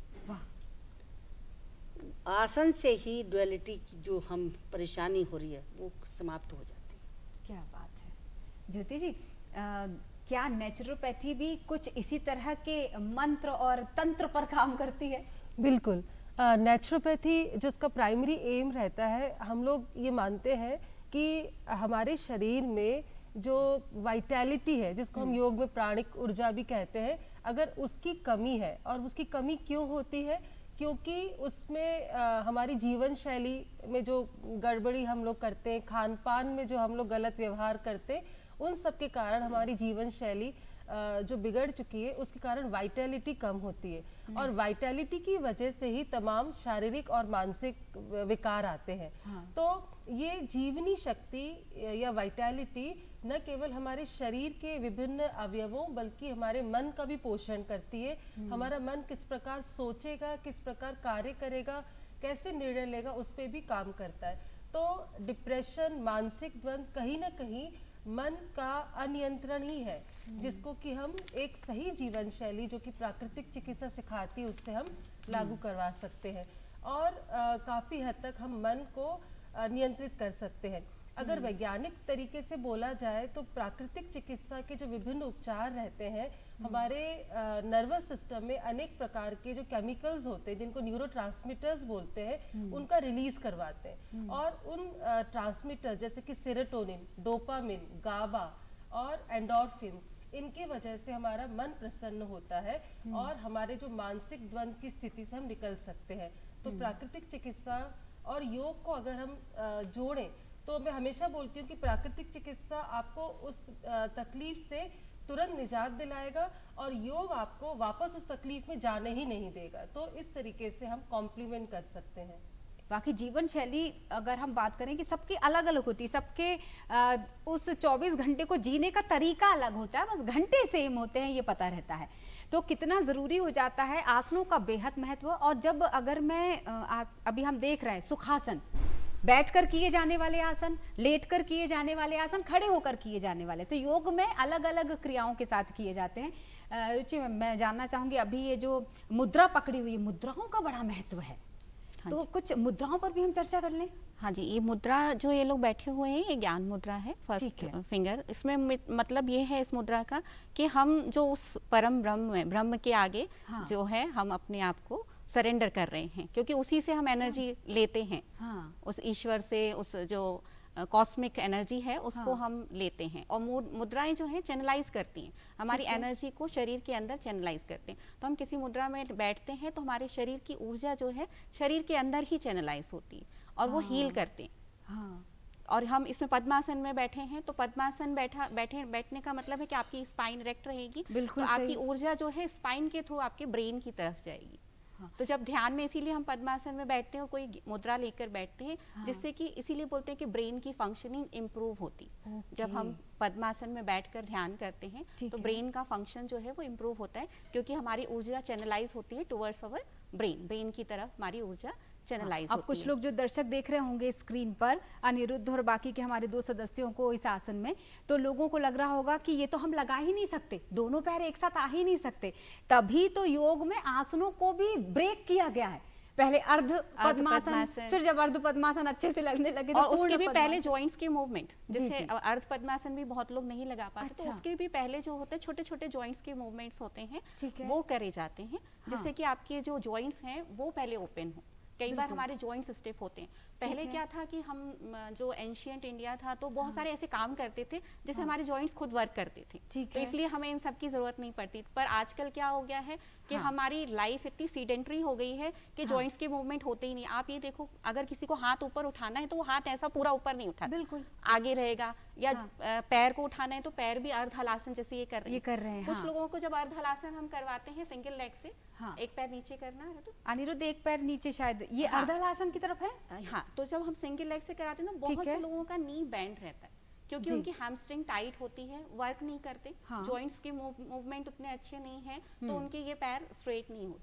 C: आसन से ही डुअलिटी की जो हम परेशानी हो रही है वो समाप्त हो जाती है।
B: क्या बात है ज्योति जी, आ, क्या नेचुरोपैथी भी कुछ इसी तरह के मंत्र और तंत्र पर काम करती है?
D: बिल्कुल। नेचुरोपैथी जो उसका प्राइमरी एम रहता है, हम लोग ये मानते हैं कि हमारे शरीर में जो वाइटैलिटी है, जिसको हम योग में प्राणिक ऊर्जा भी कहते हैं, अगर उसकी कमी है, और उसकी कमी क्यों होती है, क्योंकि उसमें आ, हमारी जीवन शैली में जो गड़बड़ी हम लोग करते हैं, खान पान में जो हम लोग गलत व्यवहार करते हैं, उन सब के कारण हमारी जीवन शैली जो बिगड़ चुकी है, उसके कारण वाइटैलिटी कम होती है। और वाइटैलिटी की वजह से ही तमाम शारीरिक और मानसिक विकार आते हैं। हाँ। तो ये जीवनी शक्ति या वाइटैलिटी न केवल हमारे शरीर के विभिन्न अवयवों बल्कि हमारे मन का भी पोषण करती है। हमारा मन किस प्रकार सोचेगा, किस प्रकार कार्य करेगा, कैसे निर्णय लेगा, उस पर भी काम करता है। तो डिप्रेशन, मानसिक द्वंद कहीं ना कहीं मन का अनियंत्रण ही है, जिसको कि हम एक सही जीवन शैली जो कि प्राकृतिक चिकित्सा सिखाती है उससे हम लागू करवा सकते हैं, और आ, काफी हद तक हम मन को आ, नियंत्रित कर सकते हैं। अगर वैज्ञानिक तरीके से बोला जाए तो प्राकृतिक चिकित्सा के जो विभिन्न उपचार रहते हैं, हमारे नर्वस सिस्टम में अनेक प्रकार के जो केमिकल्स होते हैं जिनको न्यूरोट्रांसमीटर्स बोलते हैं, उनका रिलीज करवाते हैं। और उन ट्रांसमीटर्स जैसे कि सेरोटोनिन, डोपामिन, गाबा और एंडोर्फिन्स, इनके वजह से हमारा मन प्रसन्न होता है और हमारे जो मानसिक द्वंद की स्थिति से हम निकल सकते हैं। तो प्राकृतिक चिकित्सा और योग को अगर हम जोड़ें तो मैं हमेशा बोलती हूँ कि प्राकृतिक चिकित्सा आपको उस तकलीफ से तुरंत निजात दिलाएगा और योग आपको वापस उस तकलीफ में जाने ही नहीं देगा। तो इस तरीके से हम कॉम्प्लीमेंट कर सकते हैं।
B: बाकी जीवन शैली अगर हम बात करें कि सबकी अलग अलग होती है, सबके आ, उस चौबीस घंटे को जीने का तरीका अलग होता है, बस घंटे सेम होते हैं ये पता रहता है। तो कितना ज़रूरी हो जाता है आसनों का बेहद महत्व। और जब अगर मैं आ, अभी हम देख रहे हैं सुखासन, बैठकर किए जाने वाले आसन, लेटकर किए जाने वाले आसन, खड़े होकर किए जाने वाले, तो योग में अलग अलग क्रियाओं के साथ किए जाते हैं। रुचि, मैं जानना चाहूँगी अभी ये जो मुद्रा पकड़ी हुई, मुद्राओं का बड़ा महत्व है। हाँ, तो कुछ मुद्राओं पर भी हम चर्चा कर लें।
A: हाँ जी, ये मुद्रा जो ये लोग बैठे हुए हैं, ये ज्ञान मुद्रा है, फर्स्ट फिंगर। इसमें मतलब ये है इस मुद्रा का कि हम जो उस परम ब्रह्म में, ब्रह्म के आगे हाँ। जो है हम अपने आप को सरेंडर कर रहे हैं, क्योंकि उसी से हम एनर्जी हाँ। लेते हैं। हाँ। उस ईश्वर से, उस जो कॉस्मिक uh, एनर्जी है उसको हाँ। हम लेते हैं। और मुद्राएं जो हैं चैनलाइज करती हैं हमारी एनर्जी को, शरीर के अंदर चैनलाइज करते हैं। तो हम किसी मुद्रा में बैठते हैं तो हमारे शरीर की ऊर्जा जो है शरीर के अंदर ही चैनलाइज होती है और हाँ। वो हील करते हैं। हाँ। और हम इसमें पद्मासन में बैठे हैं तो पद्मासन बैठा बैठे बैठने का मतलब है कि आपकी स्पाइन रेक्ट रहेगी, बिल्कुल तो आपकी ऊर्जा जो है स्पाइन के थ्रू आपके ब्रेन की तरफ जाएगी। हाँ। तो जब ध्यान में, इसीलिए हम पद्मासन में बैठते हैं और कोई मुद्रा लेकर बैठते हैं हाँ। जिससे कि इसीलिए बोलते हैं कि ब्रेन की फंक्शनिंग इम्प्रूव होती। जब हम पद्मासन में बैठकर ध्यान करते हैं तो ब्रेन का फंक्शन जो है वो इम्प्रूव होता है, क्योंकि हमारी ऊर्जा चैनलाइज होती है टुवर्ड्स अवर ब्रेन, ब्रेन की तरफ हमारी ऊर्जा चैनलाइज।
B: अब कुछ लोग जो दर्शक देख रहे होंगे स्क्रीन पर, अनिरुद्ध और बाकी के हमारे दो सदस्यों को इस आसन में, तो लोगों को लग रहा होगा कि ये तो हम लगा ही नहीं सकते, दोनों पैर एक साथ आ ही नहीं सकते। तभी तो योग में आसनों को भी ब्रेक किया गया है। पहले अर्ध पद्मासन, फिर जब अर्ध पद्मासन अच्छे से लगने लगे तो
A: और उसके भी पहले जॉइंट्स के मूवमेंट, जैसे अर्ध पद्मासन भी बहुत लोग नहीं लगा पाते, अच्छा। तो उसके भी पहले जो होते हैं छोटे छोटे जॉइंट्स के मूवमेंट्स होते हैं, वो करे जाते हैं, जिससे कि आपके जो जॉइंट्स हैं वो पहले ओपन हो। कई बार हमारे जॉइंट्स स्टिफ होते हैं। पहले क्या था कि हम जो एंशिएंट इंडिया था तो बहुत हाँ। सारे ऐसे काम करते थे जिससे हाँ। हमारे जॉइंट्स खुद वर्क करते थे, तो इसलिए हमें इन सब की जरूरत नहीं पड़ती। पर आजकल क्या हो गया है कि हाँ। हमारी लाइफ इतनी सीडेंट्री हो गई है कि हाँ। जॉइंट्स के मूवमेंट होते ही नहीं। आप ये देखो, अगर किसी को हाथ ऊपर उठाना है तो वो हाथ ऐसा पूरा ऊपर नहीं उठा, बिल्कुल आगे रहेगा, या हाँ। पैर को उठाना है तो पैर भी अर्ध हलासन जैसे ये कर रहे हैं, कर रहे हैं। कुछ हाँ। लोगों को जब अर्ध हलासन हम करवाते हैं सिंगल लेग से, हाँ। एक पैर नीचे करना है, तो
B: अनिरुद्ध एक पैर नीचे, शायद ये हाँ। अर्ध हलासन की तरफ है।
A: हाँ, तो जब हम सिंगल लेग से कराते हैं तो बहुत से लोगों का नी बैंड रहता है, क्योंकि उनकी हैमस्ट्रिंग टाइट होती है, वर्क नहीं करते, हाँ। जॉइंट्स के मूवमेंट उतने अच्छे नहीं हैं, तो उनके ये पैर स्ट्रेट नहीं होते।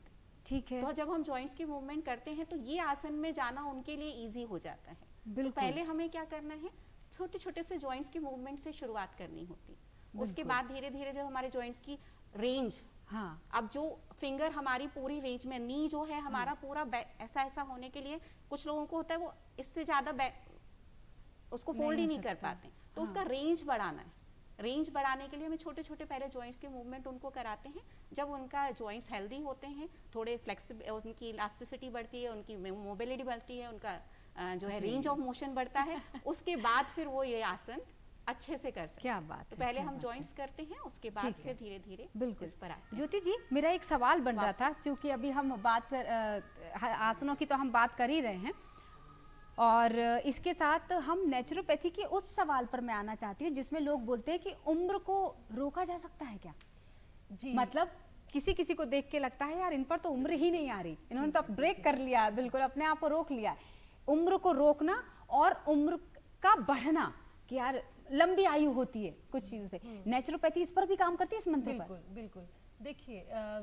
B: ठीक है।
A: तो जब हम जॉइंट्स की मूवमेंट करते हैं तो ये आसन में जाना उनके लिए इजी हो जाता है। तो पहले हमें क्या करना है, छोटे छोटे से जॉइंट्स की मूवमेंट से शुरुआत करनी होती, उसके बाद धीरे धीरे जब हमारे जॉइंट्स की रेंज, हाँ, अब जो फिंगर हमारी पूरी रेंज में, नी जो है हमारा हाँ, पूरा ऐसा ऐसा होने के लिए कुछ लोगों को होता है वो इससे ज्यादा उसको फोल्ड ही नहीं कर पाते, तो हाँ, उसका रेंज बढ़ाना है। रेंज बढ़ाने के लिए हमें छोटे छोटे पहले जॉइंट्स के मूवमेंट उनको कराते हैं। जब उनका जॉइंट्स हेल्दी होते हैं, थोड़े फ्लेक्सिबल, उनकी इलास्टिसिटी बढ़ती है, उनकी मोबिलिटी बढ़ती है, उनका जो है रेंज ऑफ मोशन बढ़ता है, उसके बाद फिर वो ये आसन अच्छे से कर सकते।
B: क्या बात
A: तो पहले हम जॉइंट्स करते हैं, उसके बाद फिर धीरे धीरे
B: बिल्कुल
A: इस पर आते हैं।
B: ज्योति जी, मेरा एक सवाल बन रहा था, क्योंकि अभी हम बात कर आसनों की तो हम बात कर ही रहे हैं, और इसके साथ हम नेचुरोपैथी के उस सवाल पर मैं आना चाहती हूँ जिसमें लोग बोलते हैं कि उम्र को रोका जा सकता है क्या? जी, मतलब किसी किसी को देख के लगता है यार इन पर तो उम्र ही नहीं आ रही, इन्होंने तो ब्रेक कर लिया, बिल्कुल अपने आप को रोक लिया। उम्र को रोकना और उम्र का बढ़ना, कि यार लंबी आयु होती है कुछ चीजों से, नेचुरोपैथी इस पर भी काम करती है, इस मंत्र पर?
D: बिल्कुल बिल्कुल। देखिए,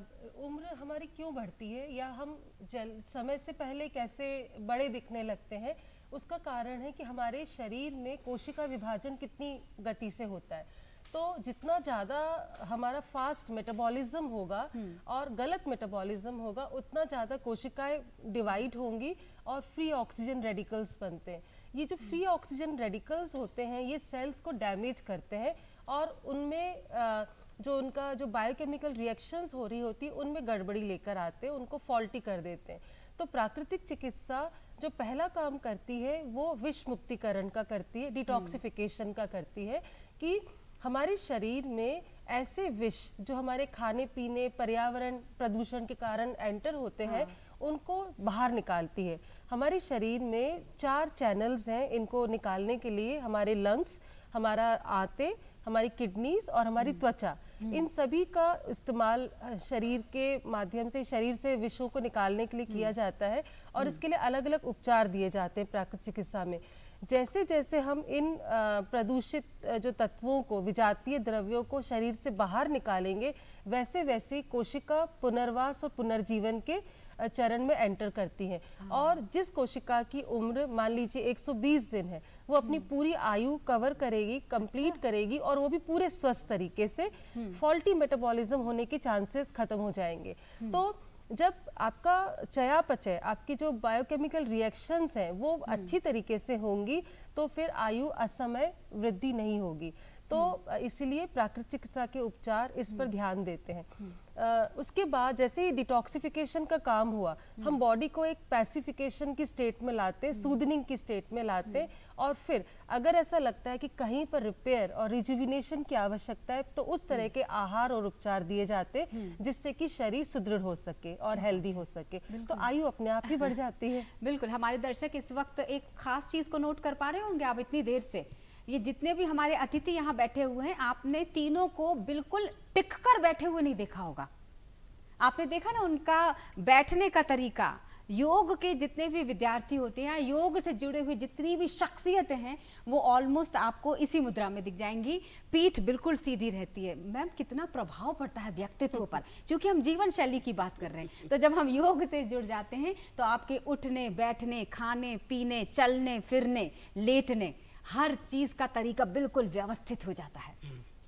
D: उम्र हमारी क्यों बढ़ती है या हम जल समय से पहले कैसे बड़े दिखने लगते हैं, उसका कारण है कि हमारे शरीर में कोशिका विभाजन कितनी गति से होता है। तो जितना ज़्यादा हमारा फास्ट मेटाबॉलिज्म होगा और गलत मेटाबॉलिज्म होगा, उतना ज़्यादा कोशिकाएं डिवाइड होंगी और फ्री ऑक्सीजन रेडिकल्स बनते हैं। ये जो फ्री ऑक्सीजन रेडिकल्स होते हैं ये सेल्स को डैमेज करते हैं और उनमें आ, जो उनका जो बायोकेमिकल रिएक्शंस हो रही होती है उनमें गड़बड़ी लेकर आते हैं, उनको फॉल्टी कर देते हैं। तो प्राकृतिक चिकित्सा जो पहला काम करती है वो विष मुक्तिकरण का करती है, डिटॉक्सिफिकेशन का करती है, कि हमारे शरीर में ऐसे विष जो हमारे खाने पीने, पर्यावरण प्रदूषण के कारण एंटर होते हैं, उनको बाहर निकालती है। हमारे शरीर में चार चैनल्स हैं इनको निकालने के लिए, हमारे लंग्स, हमारा आंतें, हमारी किडनीज और हमारी त्वचा, इन सभी का इस्तेमाल शरीर के माध्यम से, शरीर से विषों को निकालने के लिए किया जाता है और इसके लिए अलग अलग उपचार दिए जाते हैं प्राकृतिक चिकित्सा में। जैसे जैसे हम इन प्रदूषित जो तत्वों को, विजातीय द्रव्यों को शरीर से बाहर निकालेंगे, वैसे वैसे कोशिका पुनर्वास और पुनर्जीवन के चरण में एंटर करती है। हाँ। और जिस कोशिका की उम्र मान लीजिए एक सौ बीस दिन है, वो अपनी पूरी आयु कवर करेगी, कंप्लीट करेगी और वो भी पूरे स्वस्थ तरीके से, फॉल्टी मेटाबॉलिज्म होने के चांसेस खत्म हो जाएंगे। तो जब आपका चयापचय, आपकी जो बायोकेमिकल रिएक्शंस हैं वो अच्छी तरीके से होंगी तो फिर आयु असमय वृद्धि नहीं होगी। तो इसलिए प्राकृतिक चिकित्सा के उपचार इस पर ध्यान देते हैं। आ, उसके बाद जैसे ही डिटॉक्सिफिकेशन का काम हुआ, हम बॉडी को एक पैसिफिकेशन की स्टेट में लाते हैं, सूदनिंग की स्टेट में लाते हैं, और फिर अगर ऐसा लगता है कि कहीं पर रिपेयर और रिजुविनेशन की आवश्यकता है तो उस तरह के आहार और उपचार दिए जाते हैं जिससे कि शरीर सुदृढ़ हो सके और हेल्दी हो सके, तो आयु अपने आप ही बढ़ जाती है।
B: बिल्कुल। हमारे दर्शक इस वक्त एक खास चीज को नोट कर पा रहे होंगे आप इतनी देर से, ये जितने भी हमारे अतिथि यहाँ बैठे हुए हैं, आपने तीनों को बिल्कुल टिक कर बैठे हुए नहीं देखा होगा। आपने देखा ना उनका बैठने का तरीका। योग के जितने भी विद्यार्थी होते हैं, योग से जुड़े हुए जितनी भी शख्सियतें हैं, वो ऑलमोस्ट आपको इसी मुद्रा में दिख जाएंगी। पीठ बिल्कुल सीधी रहती है। मैम, कितना प्रभाव पड़ता है व्यक्तित्व पर, क्योंकि हम जीवन शैली की बात कर रहे हैं। तो जब हम योग से जुड़ जाते हैं तो आपके उठने, बैठने, खाने पीने, चलने फिरने, लेटने, हर चीज का तरीका बिल्कुल व्यवस्थित हो जाता है।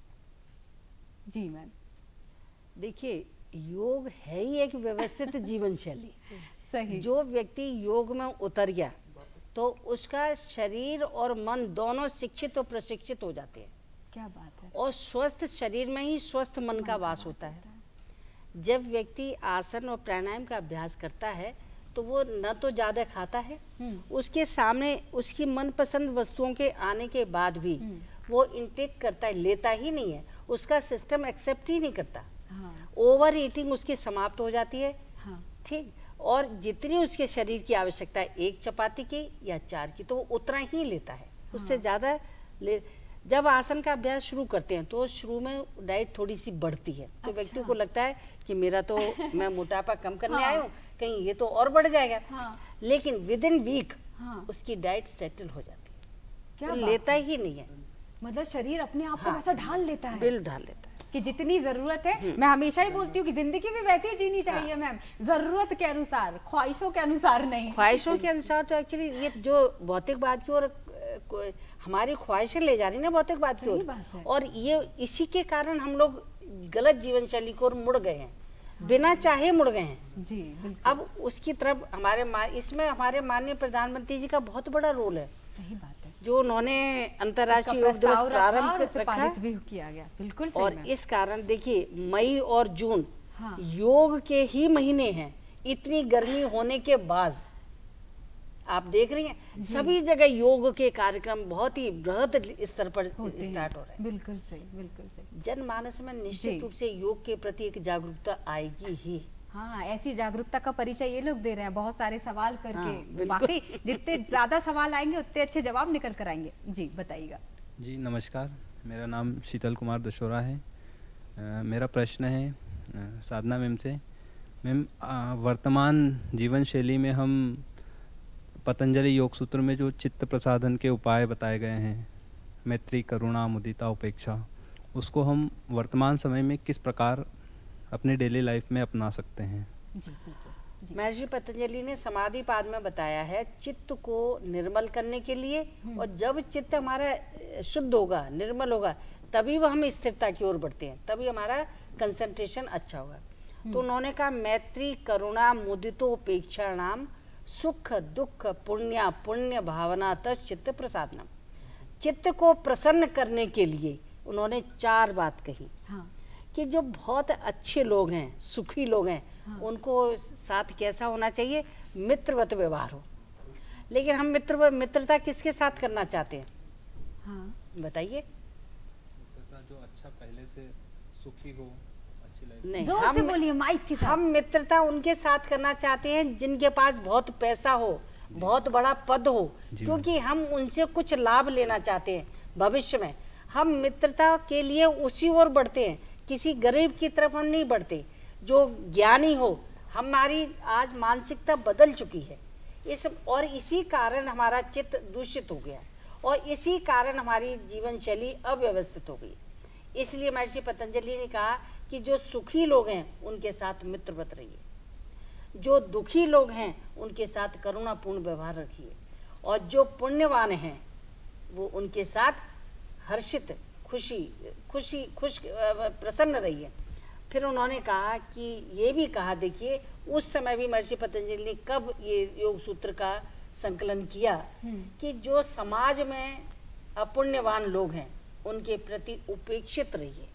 B: जी मैम।
C: देखिए, योग है ही एक व्यवस्थित जीवन शैली।
B: सही।
C: जो व्यक्ति योग में उतर गया तो उसका शरीर और मन दोनों शिक्षित और प्रशिक्षित हो जाते हैं।
B: क्या बात है।
C: और स्वस्थ शरीर में ही स्वस्थ मन का वास होता है। जब व्यक्ति आसन और प्राणायाम का अभ्यास करता है तो वो न तो ज्यादा खाता है, उसके सामने उसकी मनपसंद वस्तुओं के आने के बाद भी वो इनटेक करता है, लेता ही नहीं है, उसका सिस्टम एक्सेप्ट ही नहीं करता। हाँ। ओवर ईटिंग उसकी समाप्त हो जाती है। हाँ। ठीक। और जितनी उसके शरीर की आवश्यकता है, एक चपाती की या चार की, तो वो उतना ही लेता है। हाँ। उससे ज्यादा ले। जब आसन का अभ्यास शुरू करते हैं तो शुरू में डाइट थोड़ी सी बढ़ती है। तो अच्छा। व्यक्ति को लगता है कि मेरा तो मैं मोटापा कम करने हाँ। आया हूँ, कहीं ये तो और बढ़ जाएगा। हाँ। लेकिन विद इन वीक हाँ। उसकी डाइट सेटल हो जाती है। क्या तो लेता ही नहीं है,
B: मतलब शरीर अपने आप को हाँ। वैसा ढाल लेता है।
C: बिल ढाल लेता है।
B: कि जितनी जरूरत है, मैं हमेशा ही बोलती हूँ कि जिंदगी में वैसे ही जीनी चाहिए मैम, जरूरत के अनुसार, ख्वाहिशों के अनुसार नहीं।
C: ख्वाहिशों के अनुसार तो एक्चुअली ये जो भौतिकवाद की ओर हमारी ख्वाहिशें ले जा रही ना भौतिकवाद की ओर, और ये इसी के कारण हम लोग गलत जीवन शैली की ओर मुड़ गए हैं, बिना चाहे मुड़ गए हैं
B: जी। बिल्कुल।
C: अब उसकी तरफ हमारे इसमें हमारे माननीय प्रधानमंत्री जी का बहुत बड़ा रोल है।
B: सही बात है,
C: जो उन्होंने अंतर्राष्ट्रीय योग दिवस प्रारंभ रखा
B: भी किया गया। बिल्कुल
C: सही। और इस कारण देखिए मई और जून
B: हाँ।
C: योग के ही महीने हैं, इतनी गर्मी होने के बाद आप देख रही हैं सभी जगह योग के कार्यक्रम बहुत ही बृहद स्तर पर स्टार्ट हो रहे हैं।
B: बिल्कुल सही, बिल्कुल सही।
C: जनमानस में निश्चित रूप से योग के प्रति एक जागरूकता आएगी ही।
B: हाँ, ऐसी जागरूकता का परिचय ये लोग दे रहे हैं, बहुत सारे सवाल करके। हाँ, बाकी जितने ज्यादा सवाल आएंगे उतने अच्छे जवाब निकल कर आएंगे। जी बताइएगा।
F: जी नमस्कार, मेरा नाम शीतल कुमार दशोरा है। आ, मेरा प्रश्न है आ, साधना मैम से। मैम, वर्तमान जीवन शैली में हम पतंजलि योग सूत्र में जो चित्त प्रसादन के उपाय बताए गए हैं, मैत्री, करुणा, मुदिता, उपेक्षा, उसको हम वर्तमान समय में किस प्रकार अपने डेली लाइफ में अपना सकते हैं?
B: जी बिल्कुल।
C: महर्षि पतंजलि ने समाधि पाद में बताया है चित्त को निर्मल करने के लिए, और जब चित्त हमारा शुद्ध होगा, निर्मल होगा, तभी वह हम स्थिरता की ओर बढ़ते हैं, तभी हमारा कंसंट्रेशन अच्छा होगा। तो उन्होंने कहा मैत्री, करुणा, मुदितो, उपेक्षा नाम सुख दुख पुण्य पुण्य भावना तस् चित्त प्रसादनम। चित्त को प्रसन्न करने के लिए उन्होंने चार बात कही।
B: हाँ।
C: कि जो बहुत अच्छे लोग हैं, सुखी लोग हैं, हाँ। उनको साथ कैसा होना चाहिए? मित्रवत व्यवहार हो। लेकिन हम मित्र मित्रता किसके साथ करना चाहते हैं?
B: हाँ।
C: बताइए।
F: मित्रता जो अच्छा, पहले से सुखी हो,
C: नहीं,
B: जोर से बोलिए माइक के साथ।
C: हम मित्रता उनके साथ करना चाहते हैं जिनके पास बहुत पैसा हो, बहुत बड़ा पद हो, क्योंकि हम उनसे कुछ लाभ लेना चाहते हैं भविष्य में। हम मित्रता के लिए उसी ओर बढ़ते हैं, किसी गरीब की तरफ हम नहीं बढ़ते। जो ज्ञानी हो, हमारी आज मानसिकता बदल चुकी है इस, और इसी कारण हमारा चित्त दूषित हो गया, और इसी कारण हमारी जीवन शैली अव्यवस्थित हो गई। इसलिए महर्षि पतंजलि ने कहा कि जो सुखी लोग हैं उनके साथ मित्रवत रहिए, जो दुखी लोग हैं उनके साथ करुणापूर्ण व्यवहार रखिए, और जो पुण्यवान हैं वो उनके साथ हर्षित, खुशी खुशी खुश प्रसन्न रहिए। फिर उन्होंने कहा कि ये भी कहा, देखिए उस समय भी महर्षि पतंजलि ने कब ये योग सूत्र का संकलन किया कि जो समाज में अपुण्यवान लोग हैं उनके प्रति उपेक्षित रहिए।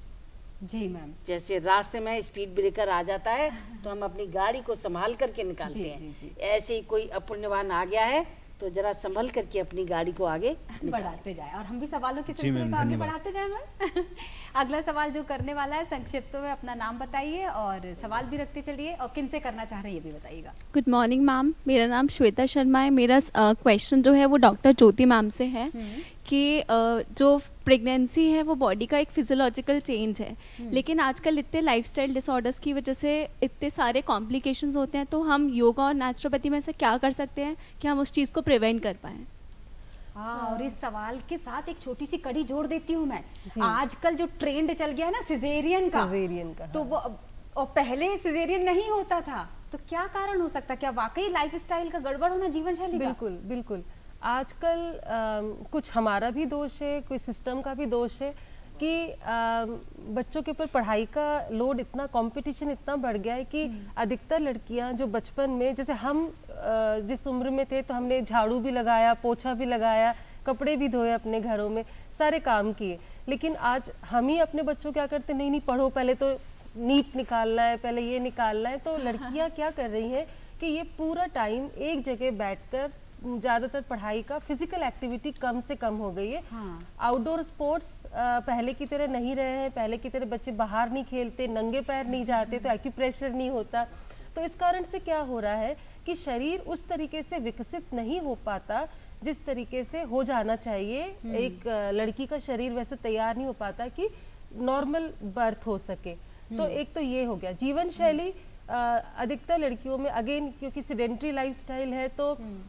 B: जी मैम।
C: जैसे रास्ते में स्पीड ब्रेकर आ जाता है तो हम अपनी गाड़ी को संभाल करके निकालते जी, हैं जी, जी। ऐसे ही कोई अपुण्यवान आ गया है तो जरा संभल करके अपनी गाड़ी को आगे
B: बढ़ाते जाए, और हम भी सवालों के सिलसिले को आगे बढ़ाते जाए मैम। अगला सवाल जो करने वाला है, संक्षिप्त में अपना नाम बताइए और सवाल भी रखते चलिए, और किन से करना चाह रहे हैं ये भी बताइएगा।
G: गुड मॉर्निंग मैम, मेरा नाम श्वेता शर्मा है। मेरा क्वेश्चन uh, जो है वो डॉक्टर ज्योति मैम से है कि uh, जो प्रेगनेंसी है वो बॉडी का एक फिजियोलॉजिकल चेंज है, लेकिन आजकल इतने लाइफस्टाइल डिसऑर्डर्स की वजह से इतने सारे कॉम्प्लिकेशंस होते हैं, तो हम योगा और नेचुरोपैथी में से क्या कर सकते हैं कि हम उस चीज़ को प्रिवेंट कर पाएँ?
B: हाँ, और इस सवाल के साथ एक छोटी सी कड़ी जोड़ देती हूँ मैं। आजकल जो ट्रेंड चल गया है ना सिजेरियन का,
D: सिजेरियन का,
B: तो वो, और पहले सिजेरियन नहीं होता था, तो क्या कारण हो सकता है? क्या वाकई लाइफस्टाइल का गड़बड़ होना जीवन शैली का?
D: बिल्कुल बिल्कुल। आजकल आ, कुछ हमारा भी दोष है, कोई सिस्टम का भी दोष है कि आ, बच्चों के ऊपर पढ़ाई का लोड इतना, कंपटीशन इतना बढ़ गया है कि अधिकतर लड़कियां जो बचपन में, जैसे हम आ, जिस उम्र में थे तो हमने झाड़ू भी लगाया, पोछा भी लगाया, कपड़े भी धोए, अपने घरों में सारे काम किए, लेकिन आज हम ही अपने बच्चों क्या करते, नहीं नहीं पढ़ो, पहले तो नीट निकालना है, पहले ये निकालना है। तो लड़कियां क्या कर रही हैं कि ये पूरा टाइम एक जगह बैठकर, ज़्यादातर पढ़ाई का, फिजिकल एक्टिविटी कम से कम हो गई है। आउटडोर स्पोर्ट्स पहले की तरह नहीं रहे हैं, पहले की तरह बच्चे बाहर नहीं खेलते, नंगे पैर नहीं जाते, तो एक्यूप्रेशर नहीं होता। तो इस कारण से क्या हो रहा है कि शरीर उस तरीके से विकसित नहीं हो पाता जिस तरीके से हो जाना चाहिए। एक लड़की का शरीर वैसे तैयार नहीं हो पाता कि नॉर्मल बर्थ हो सके। तो एक तो ये हो गया। जीवन शैली अधिकतर लड़कियों में अगेन क्योंकि सिडेंट्री लाइफस्टाइल है तो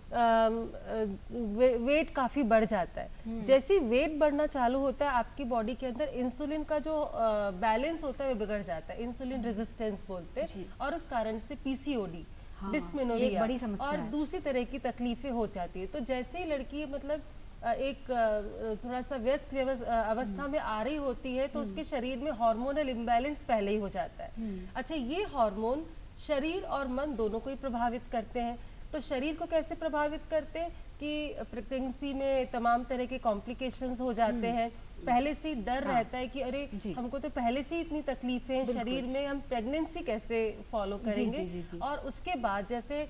D: वे, वेट काफ़ी बढ़ जाता है। जैसे ही वेट बढ़ना चालू होता है आपकी बॉडी के अंदर इंसुलिन का जो बैलेंस होता है वो बिगड़ जाता है, इंसुलिन रेजिस्टेंस बोलते हैं, और उस कारण से पीसीओडी,
B: हाँ,
D: डिस्मेनोरिया
B: बड़ी समस्या
D: और
B: है।
D: दूसरी तरह की तकलीफें हो जाती है। तो जैसे ही लड़की मतलब एक थोड़ा सा व्यस्क अवस्था में आ रही होती है तो उसके शरीर में हार्मोनल इम्बैलेंस पहले ही हो जाता है। अच्छा, ये हार्मोन शरीर और मन दोनों को ही प्रभावित करते हैं। तो शरीर को कैसे प्रभावित करते हैं कि प्रेगनेंसी में तमाम तरह के कॉम्प्लिकेशंस हो जाते हैं, पहले से ही डर हाँ, रहता है कि अरे हमको तो पहले से ही इतनी तकलीफें हैं शरीर में, हम प्रेगनेंसी कैसे फॉलो करेंगे। जी, जी, जी, जी। और उसके बाद जैसे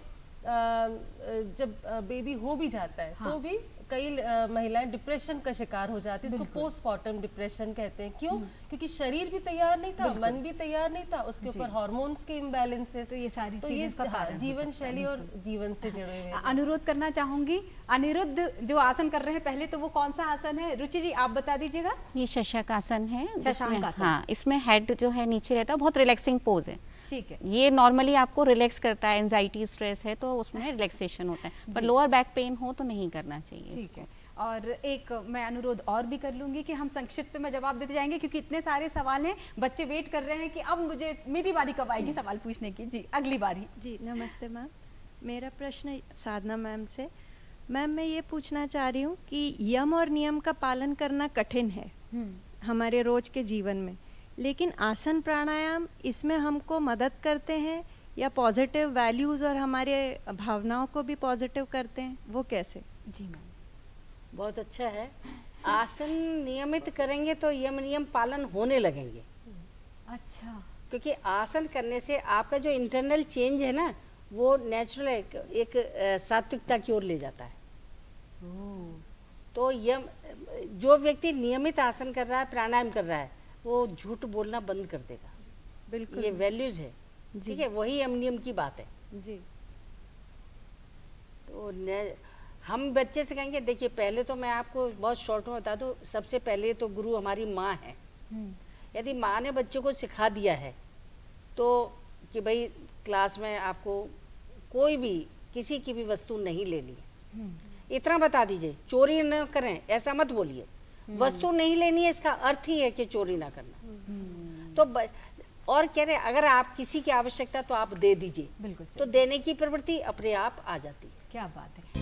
D: जब बेबी हो भी जाता है हाँ, तो भी कई महिलाएं डिप्रेशन का शिकार हो जाती है, इसको पोस्टमार्टम डिप्रेशन कहते हैं। क्यों? क्योंकि शरीर भी तैयार नहीं था, मन भी तैयार नहीं था, उसके ऊपर हार्मोन्स के इम्बैलेंसेस, तो ये सारी तो चीजें का हाँ, जीवन शैली और जीवन से जुड़े हुए।
B: अनुरोध करना चाहूंगी, अनिरुद्ध जो आसन कर रहे हैं पहले, तो वो कौन सा आसन है? रुचि जी आप बता दीजिएगा।
A: ये शशांक आसन है।
B: शशांक आसन,
A: हाँ, इसमें हेड जो है नीचे रहता है, बहुत रिलैक्सिंग पोज है।
B: ठीक है।
A: ये नॉर्मली आपको रिलैक्स करता है, एंजाइटी स्ट्रेस है तो उसमें रिलैक्सेशन होता है, पर लोअर बैक पेन हो तो नहीं करना चाहिए।
B: ठीक है। और एक मैं अनुरोध और भी कर लूंगी कि हम संक्षिप्त में जवाब देते जाएंगे क्योंकि इतने सारे सवाल हैं, बच्चे वेट कर रहे हैं कि अब मुझे मेरी बारी कब आएगी सवाल पूछने की। जी अगली बारी।
H: जी नमस्ते मैम, मेरा प्रश्न साधना मैम से। मैम मैं ये पूछना चाह रही हूँ कि यम और नियम का पालन करना कठिन है हमारे रोज के जीवन में, लेकिन आसन प्राणायाम इसमें हमको मदद करते हैं या पॉजिटिव वैल्यूज़ और हमारे भावनाओं को भी पॉजिटिव करते हैं, वो कैसे?
B: जी मैम
C: बहुत अच्छा है। आसन नियमित करेंगे तो यम नियम पालन होने लगेंगे।
B: अच्छा,
C: क्योंकि आसन करने से आपका जो इंटरनल चेंज है ना वो नेचुरल एक, एक सात्विकता की ओर ले जाता है। तो यम जो व्यक्ति नियमित आसन कर रहा है, प्राणायाम कर रहा है, वो झूठ बोलना बंद कर देगा।
H: बिल्कुल,
C: ये वैल्यूज है, ठीक है, वही यम नियम की बात है
H: जी।
C: तो हम बच्चे से कहेंगे, देखिए पहले तो मैं आपको बहुत शॉर्ट में बता दूं, सबसे पहले तो गुरु हमारी माँ है। यदि माँ ने बच्चों को सिखा दिया है तो कि भाई क्लास में आपको कोई भी किसी की भी वस्तु नहीं लेनी है, इतना बता दीजिए, चोरी न करें ऐसा मत बोलिए, वस्तु नहीं लेनी है इसका अर्थ ही है कि चोरी ना करना। तो ब, और कह रहे अगर आप किसी की आवश्यकता तो आप दे दीजिए,
B: बिल्कुल
C: तो देने की प्रवृत्ति अपने आप आ जाती है।
B: क्या बात है।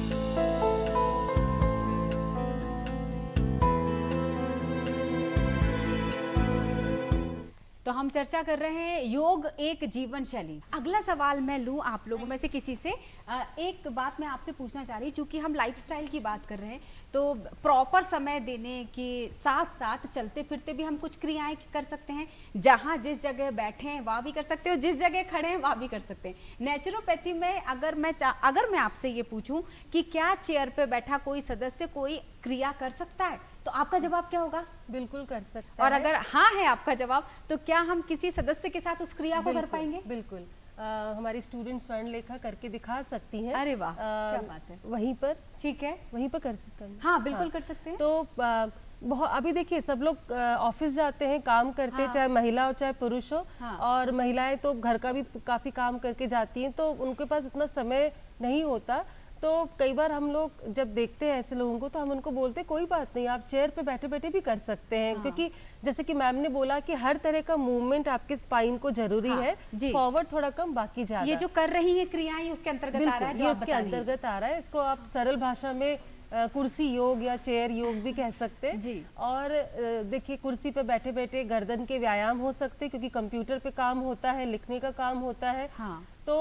B: तो हम चर्चा कर रहे हैं योग एक जीवन शैली। अगला सवाल मैं लूं आप लोगों में से किसी से। एक बात मैं आपसे पूछना चाह रही हूँ, क्योंकि हम लाइफस्टाइल की बात कर रहे हैं तो प्रॉपर समय देने के साथ साथ चलते फिरते भी हम कुछ क्रियाएं कर सकते हैं। जहाँ जिस जगह बैठे हैं वहाँ भी कर सकते हो, जिस जगह खड़े हैं वहाँ भी कर सकते हैं। नेचुरोपैथी में अगर मैं अगर मैं आपसे ये पूछूं कि क्या चेयर पे बैठा कोई सदस्य कोई क्रिया कर सकता है, तो आपका जवाब क्या होगा?
D: बिल्कुल कर सकता
B: और
D: है।
B: अगर हाँ है आपका जवाब, तो क्या हम किसी सदस्य के साथ उस क्रिया को कर पाएंगे?
D: बिल्कुल। आ, हमारी स्टूडेंट स्वर्ण लेखा करके दिखा सकती हैं।
B: अरे वाह, क्या बात है।
D: वहीं पर
B: ठीक है,
D: वहीं पर कर सकते हैं।
B: हाँ बिल्कुल हाँ। कर सकते हैं।
D: तो आ, बहुत अभी देखिए सब लोग ऑफिस जाते हैं, काम करते हैं, हाँ। चाहे महिला हो चाहे पुरुष हो, हाँ। और महिलाएं तो घर का भी काफी काम करके जाती हैं, तो उनके पास इतना समय नहीं होता। तो कई बार हम लोग जब देखते हैं ऐसे लोगों को तो हम उनको बोलते हैं कोई बात नहीं, आप चेयर पे बैठे बैठे भी कर सकते हैं। हाँ। क्योंकि जैसे कि मैम ने बोला कि हर तरह का मूवमेंट आपके स्पाइन को जरूरी हाँ। है, फॉरवर्ड थोड़ा कम बाकी ज्यादा।
B: ये जो कर रही है क्रियाएं उसके अंतर्गत आ रहा है, जो
D: ये उसके अंतर्गत आ रहा है। इसको आप सरल भाषा में आ, कुर्सी योग या चेयर योग भी कह सकते हैं। और देखिए कुर्सी पे बैठे बैठे गर्दन के व्यायाम हो सकते हैं, क्योंकि कंप्यूटर पे काम होता है, लिखने का काम होता है। हाँ। तो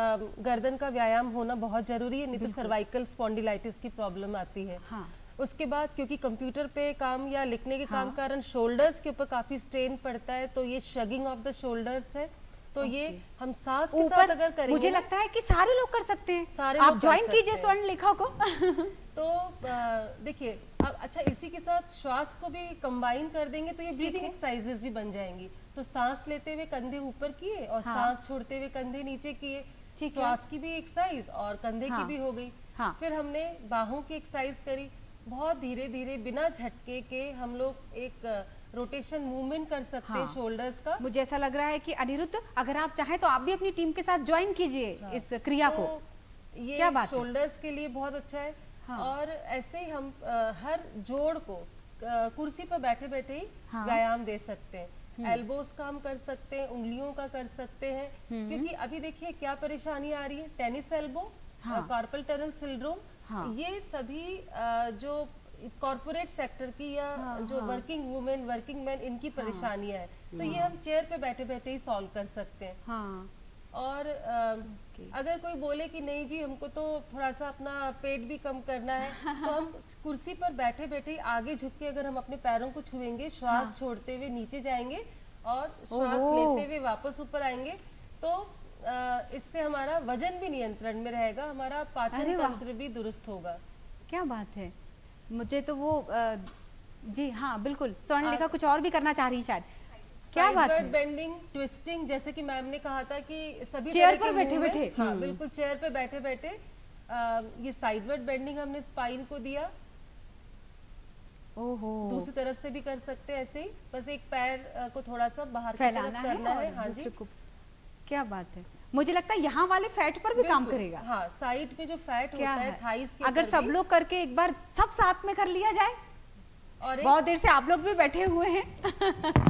D: गर्दन का व्यायाम होना बहुत जरूरी है, नहीं तो सर्वाइकल स्पॉन्डिलाइटिस की प्रॉब्लम आती है। हाँ। उसके बाद क्योंकि कंप्यूटर पे काम या लिखने के हाँ। काम कारण शोल्डर्स के ऊपर काफी स्ट्रेन पड़ता है, तो ये शगिंग ऑफ द शोल्डर्स है। तो ये हम सांस के साथ अगर करेंगे,
B: मुझे लगता है कि सारे लोग कर सकते हैं।
D: सारे
B: आप ज्वाइन कीजिए स्वर्ण लेखा को।
D: तो देखिए अब अच्छा इसी के साथ श्वास को भी कंबाइन कर देंगे तो ये ब्रीथिंग एक्सरसाइजेस भी बन जाएंगी। तो सांस लेते हुए कंधे ऊपर किए और हाँ। सांस छोड़ते हुए कंधे नीचे किए, श्वास की भी एक्सरसाइज और कंधे हाँ। की भी हो गई। हाँ। फिर हमने बाहों की एक्सरसाइज करी, बहुत धीरे धीरे बिना झटके के हम लोग एक रोटेशन मूवमेंट कर सकते हैं
B: हाँ।
D: शोल्डर्स का।
B: मुझे ऐसा लग रहा है कि अनिरुद्ध, अगर आप चाहें तो आप भी अपनी टीम के साथ ज्वाइन कीजिए
D: हाँ।
B: इस क्रिया
D: तो
B: को।
D: ये
B: क्या बात है?
D: शोल्डर्स के लिए बहुत अच्छा है।
B: हाँ।
D: और ऐसे ही हम आ, हर जोड़ को आ, कुर्सी पर बैठे बैठे ही
B: हाँ।
D: व्यायाम दे सकते हैं। एल्बोज का हम कर सकते हैं, उंगलियों का कर सकते हैं, क्योंकि अभी देखिए क्या परेशानी आ रही है, टेनिस एल्बो,
B: हाँ।
D: कार्पल टनल सिंड्रोम,
B: हाँ।
D: ये सभी आ, जो कॉर्पोरेट सेक्टर की या
B: हाँ,
D: जो
B: हाँ।
D: वर्किंग वुमेन वर्किंग मैन इनकी परेशानियां हैं, तो ये हम चेयर पे बैठे बैठे ही सॉल्व कर सकते हैं।
B: हाँ।
D: और आ, अगर कोई बोले कि नहीं जी हमको तो थोड़ा सा अपना पेट भी कम करना है, तो हम कुर्सी पर बैठे बैठे ही आगे झुक के अगर हम अपने पैरों को छुएंगे, श्वास
B: हाँ।
D: छोड़ते हुए नीचे जाएंगे और श्वास
B: ओहो।
D: लेते हुए वापस ऊपर आएंगे, तो आ, इससे हमारा वजन भी नियंत्रण में रहेगा, हमारा
B: अरे
D: पाचन
B: वाह।
D: तंत्र भी दुरुस्त होगा।
B: क्या बात है। मुझे तो वो अ, जी हाँ बिल्कुल, स्वर्णलेखा
D: आ-
B: कुछ और भी करना चाह रही है शायद। क्या बात
D: साइडवर्ड
B: है।
D: बेंडिंग, ट्विस्टिंग, जैसे कि मैम ने कहा था कि सभी
B: चेयर
D: तरह के
B: पर बैठे
D: movement-
B: बैठे।
D: हाँ बिल्कुल चेयर पे बैठे बैठे आ, ये साइडवर्ड बेंडिंग हमने स्पाइन को दिया।
B: ओहो।
D: दूसरी तरफ से भी कर सकते हैं ऐसे ही, बस एक पैर आ, को थोड़ा सा बाहर की
B: फैलाना
D: तरफ
B: है
D: करना
B: और
D: है। हाँ जी
B: दूसरे को। क्या बात है। मुझे लगता है यहाँ वाले फैट पर भी काम
D: बिल्कुल।
B: करेगा।
D: हाँ, साइड पे जो फैट
B: क्या
D: होता है
B: है?
D: थाइस के
B: अगर
D: ऊपर
B: सब
D: भी,
B: लोग करके एक बार सब साथ में कर लिया जाए।
D: और एक
B: बहुत देर से आप लोग भी बैठे हुए हैं।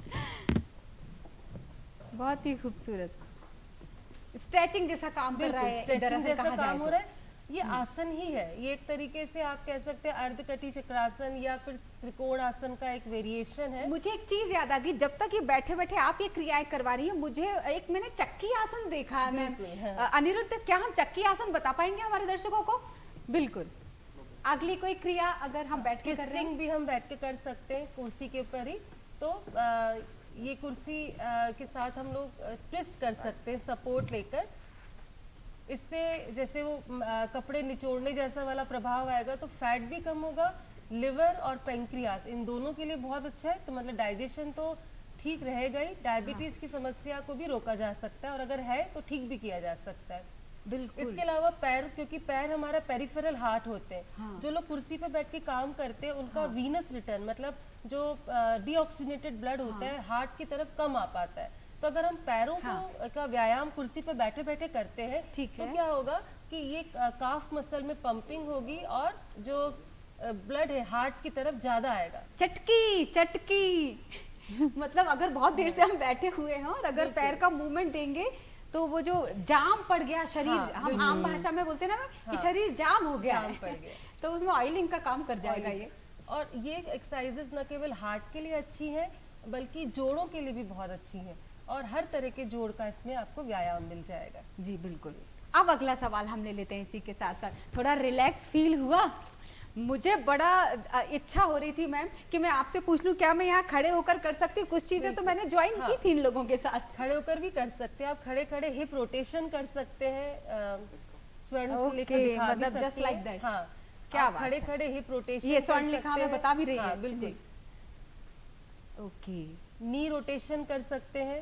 B: बहुत ही खूबसूरत स्ट्रेचिंग जैसा काम कर रहा
D: बिल्कुल
B: है,
D: स्ट्रेचिंग
B: दरअसल
D: जैसा
B: कहा जाए
D: काम हो
B: तो।
D: रहा है। ये आसन ही है, ये एक तरीके से आप कह सकते हैं अर्धकटी चक्रासन या फिर त्रिकोण आसन का एक वेरिएशन है।
B: मुझे एक चीज याद आ गई, जब तक ये बैठे बैठे आप ये क्रियाएं करवा रही हैं, मुझे एक मैंने चक्की आसन देखा है मैम।
D: बिल्कुल, हाँ।
B: अ, अनिरुद्ध, क्या हम चक्की आसन बता पाएंगे हमारे दर्शकों को? बिल्कुल। अगली कोई क्रिया अगर हम बैठ के कर रहे
D: ट्विस्टिंग
B: हैं।
D: भी हम बैठ के कर सकते हैं कुर्सी के ऊपर ही। तो आ, ये कुर्सी आ, के साथ हम लोग ट्विस्ट कर सकते हैं सपोर्ट लेकर। इससे जैसे वो आ, कपड़े निचोड़ने जैसा वाला प्रभाव आएगा, तो फैट भी कम होगा। लिवर और पेंक्रियास इन दोनों के लिए बहुत अच्छा है। तो मतलब डाइजेशन तो ठीक रहेगा ही, डायबिटीज की समस्या को भी रोका जा सकता है, और अगर है तो ठीक भी किया जा सकता है।
B: बिल्कुल।
D: इसके अलावा पैर, क्योंकि पैर हमारा पेरिफेरल हार्ट होते हैं।
B: हाँ।
D: जो लोग कुर्सी पे बैठ के काम करते हैं उनका वीनस रिटर्न, मतलब जो डीऑक्सीनेटेड ब्लड होता है हार्ट की तरफ कम आ पाता है। तो अगर हम पैरों
B: हाँ।
D: को का व्यायाम कुर्सी पे बैठे बैठे करते हैं,
B: ठीक
D: तो
B: है।
D: क्या होगा कि ये काफ मसल में पंपिंग होगी और जो ब्लड है हार्ट की तरफ ज्यादा आएगा।
B: चटकी चटकी मतलब अगर बहुत देर से हम बैठे हुए हैं और अगर पैर का मूवमेंट देंगे तो वो जो जाम पड़ गया शरीर,
D: हाँ,
B: हम आम भाषा में बोलते हैं ना मैम कि शरीर जाम हो गया
D: जाम
B: है।
D: पड़ गया।
B: तो उसमें ऑयलिंग का काम कर जाएगा
D: Oiling।
B: ये।
D: और ये एक्सरसाइजेस न केवल हार्ट के लिए अच्छी हैं, बल्कि जोड़ों के लिए भी बहुत अच्छी हैं, और हर तरह के जोड़ का इसमें आपको व्यायाम मिल जाएगा।
B: जी बिल्कुल। अब अगला सवाल हम ले लेते हैं इसी के साथ साथ। थोड़ा रिलैक्स फील हुआ? मुझे बड़ा अ, इच्छा हो रही थी मैम कि मैं आपसे पूछ लूं क्या मैं यहाँ खड़े होकर कर सकती हूँ? कुछ चीजें तो मैंने ज्वाइन
D: हाँ।
B: की थी इन लोगों के साथ।
D: खड़े होकर भी कर सकते हैं आप, खड़े खड़े हिप रोटेशन कर सकते हैं। अ, स्वर्ण
B: Okay,
D: लेकर दिखा भी
B: मतलब just
D: सकती
B: like
D: हैं।
B: that।
D: हाँ,
B: क्या
D: आप
B: बात
D: खड़े
B: है।
D: खड़े हिप रोटेशन
B: ये
D: कर
B: स्वर्ण लिखा
D: सकते
B: हमें
D: हैं।
B: बता भी रही
D: हाँ,
B: है।
D: बिल्कुल।
B: जी। ओके।
D: नी रोटेशन कर सकते हैं।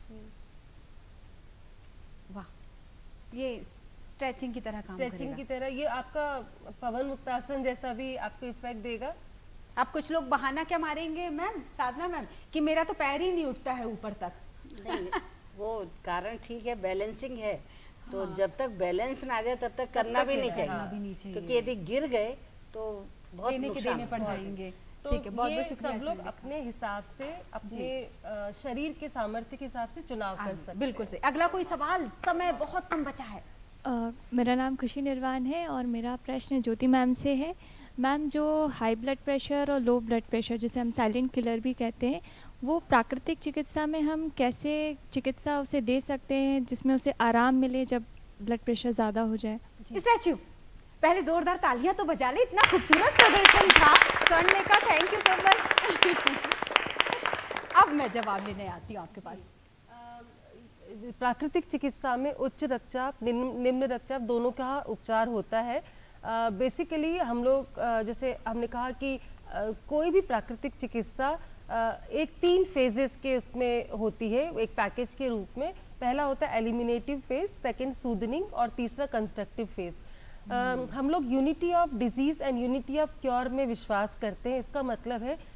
B: वाह, ये स्ट्रेचिंग की तरह काम
D: स्ट्रेचिंग
B: करेगा।
D: की तरह ये आपका पवन मुक्तासन जैसा भी आपको इफेक्ट देगा।
B: अब कुछ लोग बहाना क्या मारेंगे मैम, साधना मैम, कि मेरा तो पैर ही नहीं उठता है ऊपर तक।
C: नहीं, वो कारण ठीक है, बैलेंसिंग है। तो जब तक बैलेंस ना आ जाए तब तक करना भी नहीं
B: करना
C: चाहिए,
B: भी नहीं चाहिए।
C: क्योंकि यदि गिर गए तो बहुत
B: देने के
C: नुकसान
B: देने पड़
C: होगा।
B: जाएंगे।
D: तो
B: ठीक है, बहुत
D: ये
B: बहुत शुक्रिया
D: सब लोग
B: सुनील।
D: अपने हिसाब से अपने अ, शरीर के सामर्थ्य के हिसाब से चुनाव कर
B: हाँ,
D: सकते
B: बिल्कुल
D: हैं।
B: सही। अगला कोई सवाल? समय बहुत कम बचा है।
E: अ, मेरा नाम खुशी निर्वाण है और मेरा प्रश्न ज्योति मैम से है। मैम, जो हाई ब्लड प्रेशर और लो ब्लड प्रेशर, जिसे हम साइलेंट किलर भी कहते हैं, वो प्राकृतिक चिकित्सा में हम कैसे चिकित्सा उसे दे सकते हैं जिसमें उसे आराम मिले जब ब्लड प्रेशर ज़्यादा हो जाए?
B: स्टैच्यू, पहले जोरदार तालियां तो बजा ले, इतना खूबसूरत प्रदर्शन था। Swarnalekha, thank you so much. अब मैं जवाब लेने आती हूँ आपके पास।
D: प्राकृतिक चिकित्सा में उच्च रक्तचाप, निम्न निम्न रक्तचाप दोनों का उपचार होता है। बेसिकली हम लोग अ, जैसे हमने कहा कि अ, कोई भी प्राकृतिक चिकित्सा अ, एक तीन फेजेस के उसमें होती है, एक पैकेज के रूप में। पहला होता है एलिमिनेटिव फेज, सेकंड सूदनिंग, और तीसरा कंस्ट्रक्टिव फेज। हम लोग unity of disease and unity of cure में विश्वास करते हैं। इसका मतलब है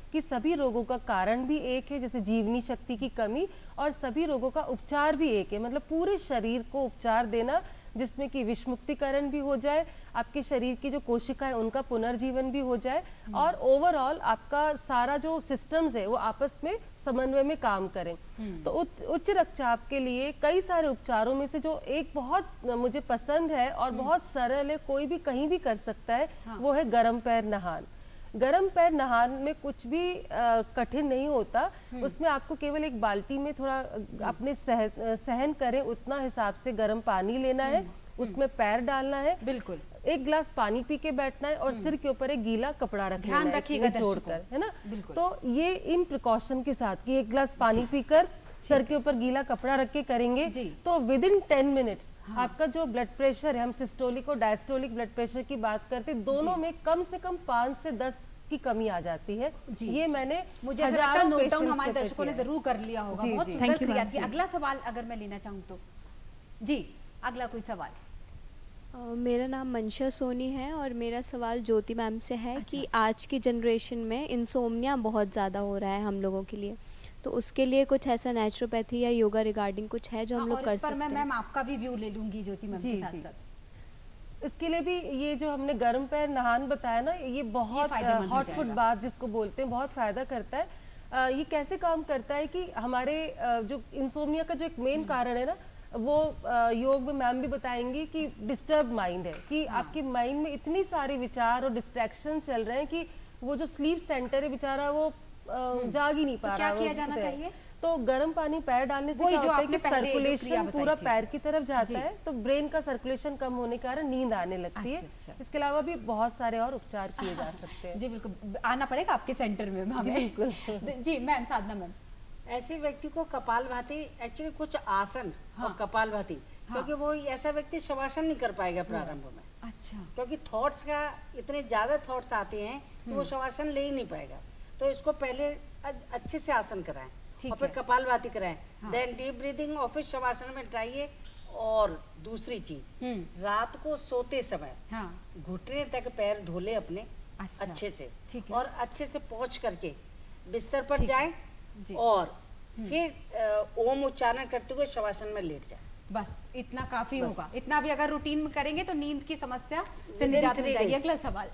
D: कि सभी रोगों का कारण भी एक है, जैसे जीवनी शक्ति की कमी, और सभी रोगों का उपचार भी एक है, मतलब पूरे शरीर को उपचार देना जिसमें कि विषमुक्तिकरण भी हो जाए, आपके शरीर की जो कोशिकाएं उनका पुनर्जीवन भी हो जाए, और ओवरऑल आपका सारा जो सिस्टम्स है वो आपस में समन्वय में काम करें। तो उच्च उच्च रक्तचाप के लिए कई सारे उपचारों में से जो एक बहुत मुझे पसंद है और बहुत सरल है, कोई भी कहीं भी कर सकता है, वो है गर्म पैर नहान। गर्म पैर नहान में कुछ भी आ, कठिन नहीं होता, उसमें आपको केवल एक बाल्टी में थोड़ा अपने सह, सहन करें उतना हिसाब से गर्म पानी लेना है, उसमें पैर डालना है,
B: बिल्कुल
D: एक गिलास पानी पी के बैठना है और सिर के ऊपर एक गीला कपड़ा रखना है,
B: ध्यान रखिएगा
D: जोड़कर, है ना। तो ये इन प्रिकॉशन के साथ कि एक गिलास पानी पीकर सर के ऊपर गीला कपड़ा रख के करेंगे तो विद इन टेन मिनट्स आपका जो ब्लड प्रेशर है, हम सिस्टोलिक और डायस्टोलिक ब्लड प्रेशर की बात करते हैं, दोनों में कम से कम पाँच से दस की कमी आ जाती है। ये मैंने
B: मुझे ऐसा लगता है नोट डाउन हमारे दर्शकों ने जरूर कर लिया होगा।
D: जी,
B: बहुत
D: जी,
B: सुंदर क्रिया थी। अगला सवाल अगर मैं लेना चाहूँ तो जी, अगला कोई सवाल?
I: Uh, मेरा नाम मंशा सोनी है और मेरा सवाल ज्योति मैम से है कि आज की जनरेशन में इंसोम्निया बहुत ज़्यादा हो रहा है हम लोगों के लिए, तो उसके लिए कुछ ऐसा नेचुरोपैथी या योगा रिगार्डिंग कुछ है जो हम लोग कर सकते हैं?
B: मैं मैम आपका भी व्यू ले लूंगी ज्योति मैम के साथ साथ।
D: इसके लिए भी ये जो हमने गर्म पैर नहान बताया ना, ये बहुत हॉट फुट बाथ जिसको बोलते हैं, बहुत फायदा करता है। आ, ये कैसे काम करता है कि हमारे आ, जो इंसोम्निया का जो एक मेन कारण है ना, वो आ, योग में मैम भी बताएंगी कि डिस्टर्ब माइंड है, कि हाँ। आपके माइंड में इतनी सारे विचार और डिस्ट्रैक्शन चल रहे हैं कि वो जो स्लीप सेंटर है बेचारा वो जाग ही नहीं पा
B: तो
D: रहा।
B: क्या किया जाना चाहिए?
D: तो गर्म पानी पैर डालने से क्या होता है कि सर्कुलेशन पूरा पैर की तरफ जाता है, तो ब्रेन का सर्कुलेशन कम होने के कारण नींद आने लगती है। अच्छा। इसके अलावा भी बहुत सारे और उपचार किए जा सकते हैं।
B: जी बिल्कुल, आना पड़ेगा आपके सेंटर में। जी बिल्कुल। जी मैम, साधना मैम,
C: ऐसे व्यक्ति को कपालभाति, एक्चुअली कुछ आसन हाँ। और कपालभाति, हाँ। क्योंकि वो ऐसा व्यक्ति शवासन नहीं कर पाएगा प्रारंभ में।
B: अच्छा।
C: क्योंकि थॉट्स का इतने ज्यादा थॉट्स आते हैं तो वो शवासन ले ही नहीं पाएगा। तो इसको पहले अच्छे से आसन कराएं और फिर कपालभाति कराएं, देन डीप ब्रीदिंग और फिर शवासन में ट्राइए। और दूसरी चीज, रात को सोते समय हाँ। घुटने तक पैर धोले अपने अच्छा। अच्छे से, और अच्छे से पोंछ करके बिस्तर पर जाएं और फिर ओम उच्चारण करते हुए शवासन में लेट जाए।
B: बस इतना काफी होगा। इतना भी अगर रूटीन में करेंगे तो नींद की समस्या से निजात मिल जाएगी। अगला सवाल।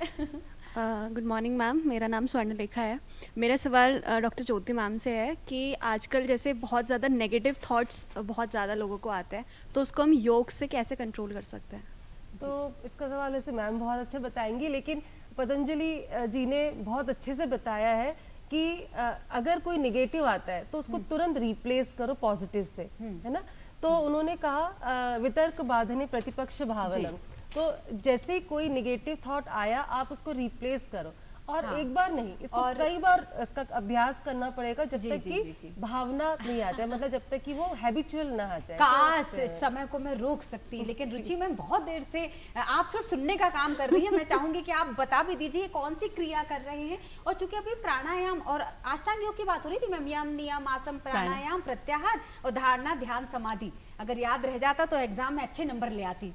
J: गुड मॉर्निंग मैम, मेरा नाम स्वर्णलेखा है। मेरा सवाल डॉक्टर ज्योति मैम से है कि आजकल जैसे बहुत ज़्यादा नेगेटिव थॉट्स बहुत ज़्यादा लोगों को आते हैं, तो उसको हम योग से कैसे कंट्रोल कर सकते हैं?
D: तो इसका सवाल वैसे मैम बहुत अच्छा बताएंगी, लेकिन पतंजलि जी ने बहुत अच्छे से बताया है कि अगर कोई नेगेटिव आता है तो उसको तुरंत रिप्लेस करो पॉजिटिव से, है ना। तो उन्होंने कहा वितर्क बाधने प्रतिपक्ष भावनम, तो जैसे ही कोई नेगेटिव थॉट आया आप उसको रिप्लेस करो, और हाँ। एक बार नहीं, इसको कई बार इसका अभ्यास करना पड़ेगा जब जी, तक जी, कि जी, जी. भावना नहीं आ जाए, मतलब जब तक कि वो हैबिचुअल ना आ जाए।
B: काश तो, समय को मैं रोक सकती, लेकिन रुचि मैम बहुत देर से आप सिर्फ सुनने का काम कर रही है। मैं चाहूंगी कि आप बता भी दीजिए कौन सी क्रिया कर रहे हैं। और चूंकि अभी प्राणायाम और अष्टांग योग की बात हो रही थी मैम, यम नियम आसन प्राणायाम प्रत्याहार और धारणा ध्यान समाधि, अगर याद रह जाता तो एग्जाम में अच्छे नंबर ले आती।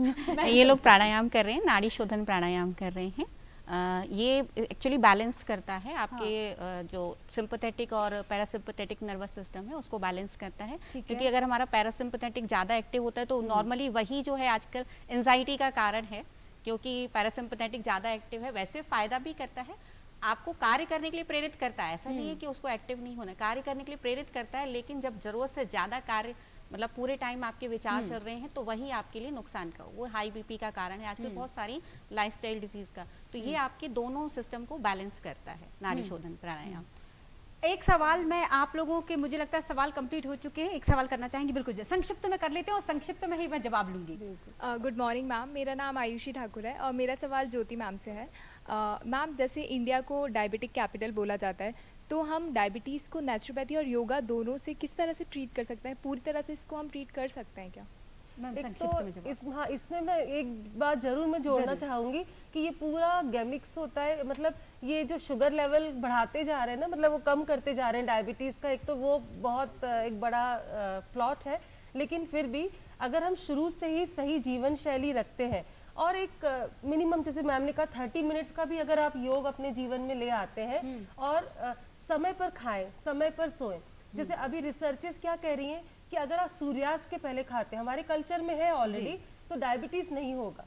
A: ये लोग प्राणायाम कर रहे हैं, नाड़ी शोधन प्राणायाम कर रहे हैं। Uh, ये एक्चुअली बैलेंस करता है आपके हाँ। uh, जो सिंपैथेटिक और पैरासिम्पैथेटिक नर्वस सिस्टम है उसको बैलेंस करता है, क्योंकि अगर हमारा पैरासिम्पैथेटिक ज़्यादा एक्टिव होता है तो नॉर्मली वही जो है आजकल एंजाइटी का कारण है, क्योंकि पैरासिम्पैथेटिक ज़्यादा एक्टिव है। वैसे फ़ायदा भी करता है, आपको कार्य करने के लिए प्रेरित करता है, ऐसा नहीं है कि उसको एक्टिव नहीं होना, कार्य करने के लिए प्रेरित करता है, लेकिन जब ज़रूरत से ज़्यादा कार्य मतलब पूरे टाइम आपके विचार चल रहे हैं तो वही आपके लिए नुकसान का, वो हाई बीपी का कारण है आजकल, बहुत सारी लाइफस्टाइल डिजीज का। तो ये आपके दोनों सिस्टम को बैलेंस करता है नाड़ी शोधन प्राणायाम।
B: एक सवाल मैं आप लोगों के, मुझे लगता है सवाल कंप्लीट हो चुके हैं, एक सवाल करना चाहेंगे? बिल्कुल, संक्षिप्त में कर लेते हैं और संक्षिप्त में ही मैं जवाब लूंगी।
E: गुड मॉर्निंग मैम, मेरा नाम आयुषी ठाकुर है और मेरा सवाल ज्योति मैम से है। मैम, जैसे इंडिया को डायबिटिक कैपिटल बोला जाता है, तो हम डायबिटीज़ को नेचुरोपैथी और योगा दोनों से किस तरह से ट्रीट कर सकते हैं? पूरी तरह से इसको हम ट्रीट कर सकते हैं क्या?
D: एक तो इस, हाँ, इसमें मैं एक बात जरूर मैं जोड़ना चाहूँगी कि ये पूरा गैमिक्स होता है, मतलब ये जो शुगर लेवल बढ़ाते जा रहे हैं ना, मतलब वो कम करते जा रहे हैं डायबिटीज़ का, एक तो वो बहुत एक बड़ा प्लॉट है। लेकिन फिर भी अगर हम शुरू से ही सही जीवन शैली रखते हैं और एक मिनिमम जैसे मैम ने कहा थर्टी मिनट्स का भी अगर आप योग अपने जीवन में ले आते हैं और uh, समय पर खाएं, समय पर सोएं। जैसे अभी रिसर्चेस क्या कह रही हैं कि अगर आप सूर्यास्त के पहले खाते हैं, हमारे कल्चर में है ऑलरेडी, तो डायबिटीज नहीं होगा।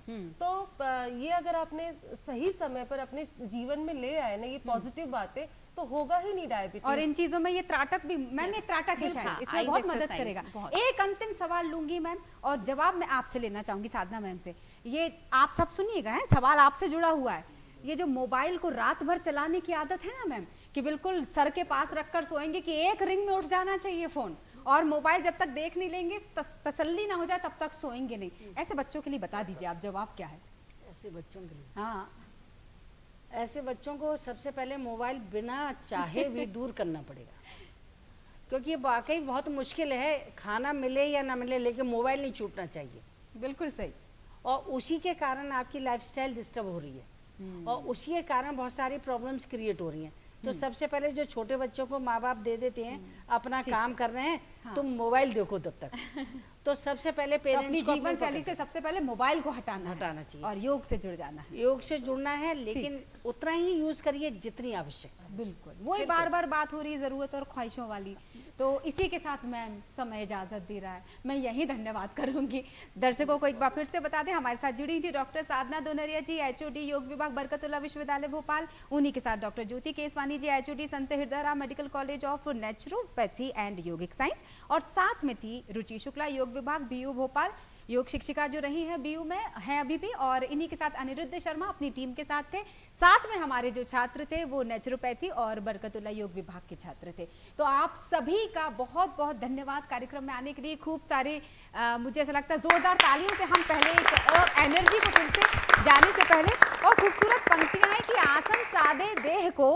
D: तो ये अगर आपने सही समय पर अपने जीवन में ले आए ना ये पॉजिटिव बातें, तो होगा ही नहीं डायबिटीज।
B: और इन चीजों में ये त्राटक भी, मैम ये त्राटक है शायद, इसमें बहुत मदद करेगा। एक अंतिम सवाल लूंगी मैम और जवाब मैं आपसे लेना चाहूंगी साधना मैम से। ये आप सब सुनिएगा, है सवाल आपसे जुड़ा हुआ है। ये जो मोबाइल को रात भर चलाने की आदत है ना मैम, कि बिल्कुल सर के पास रखकर सोएंगे कि एक रिंग में उठ जाना चाहिए फोन, और मोबाइल जब तक देख नहीं लेंगे, तस, तसल्ली ना हो जाए तब तक सोएंगे नहीं। ऐसे बच्चों के लिए बता दीजिए आप, जवाब क्या है?
C: ऐसे बच्चों के लिए,
B: हाँ,
C: ऐसे बच्चों को सबसे पहले मोबाइल बिना चाहे भी दूर करना पड़ेगा, क्योंकि ये वाकई बहुत मुश्किल है, खाना मिले या ना मिले लेकिन मोबाइल नहीं छूटना चाहिए।
B: बिल्कुल सही।
C: और उसी के कारण आपकी लाइफस्टाइल डिस्टर्ब हो रही है और उसी के कारण बहुत सारी प्रॉब्लम्स क्रिएट हो रही हैं। तो सबसे पहले जो छोटे बच्चों को माँ बाप दे देते हैं, अपना काम कर रहे हैं, हाँ। तुम मोबाइल देखो तब तक, तो सबसे पहले पेरेंट्स
B: अपनी जीवन शैली से सबसे पहले मोबाइल को हटाना
C: हटाना चाहिए
B: और योग से जुड़ जाना है।
C: योग से जुड़ना है, लेकिन उतना ही यूज करिए जितनी आवश्यक है।
B: बिल्कुल, वही बार बार बात हो रही है जरूरत और ख्वाहिशों वाली। तो इसी के साथ मैम समय इजाजत दे रहा है, मैं यही धन्यवाद करूंगी। दर्शकों को एक बार फिर से बता दें, हमारे साथ जुड़ी थी डॉक्टर साधना दोनरिया जी, एचओडी योग विभाग बरकतुल्ला विश्वविद्यालय भोपाल। उन्हीं के साथ doctor Jyoti Keswani ji, HOD Sant Hirdaram medical college of naturopathy and yogic science, और साथ में थी रुचि शुक्ला, योग विभाग बीयू भोपाल, योग शिक्षिका जो रही हैं बीयू में, हैं अभी भी। और इन्हीं के साथ अनिरुद्ध शर्मा अपनी टीम के साथ थे। साथ में हमारे जो छात्र थे वो नेचुरोपैथी और बरकतुल्ला योग विभाग के छात्र थे। तो आप सभी का बहुत बहुत धन्यवाद कार्यक्रम में आने के लिए। खूब सारे आ, मुझे ऐसा लगता है जोरदार तालियों से हम पहले एक और एनर्जी को फिर से जाने से पहले, और खूबसूरत पंक्तियां हैं कि आसन सादे देह को,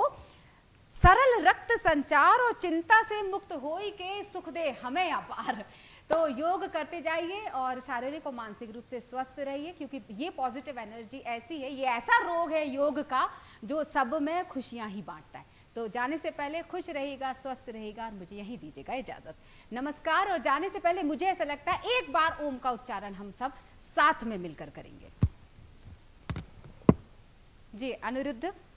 B: सरल रक्त संचार और चिंता से मुक्त होई के सुख दे हमें अपार। तो योग करते जाइए और शारीरिक और मानसिक रूप से स्वस्थ रहिए, क्योंकि ये पॉजिटिव एनर्जी ऐसी है, ये ऐसा रोग है योग का जो सब में खुशियां ही बांटता है। तो जाने से पहले खुश रहेगा, स्वस्थ रहेगा, और मुझे यही दीजिएगा इजाजत। नमस्कार। और जाने से पहले मुझे ऐसा लगता है एक बार ओम का उच्चारण हम सब साथ में मिलकर करेंगे। जी अनिरुद्ध।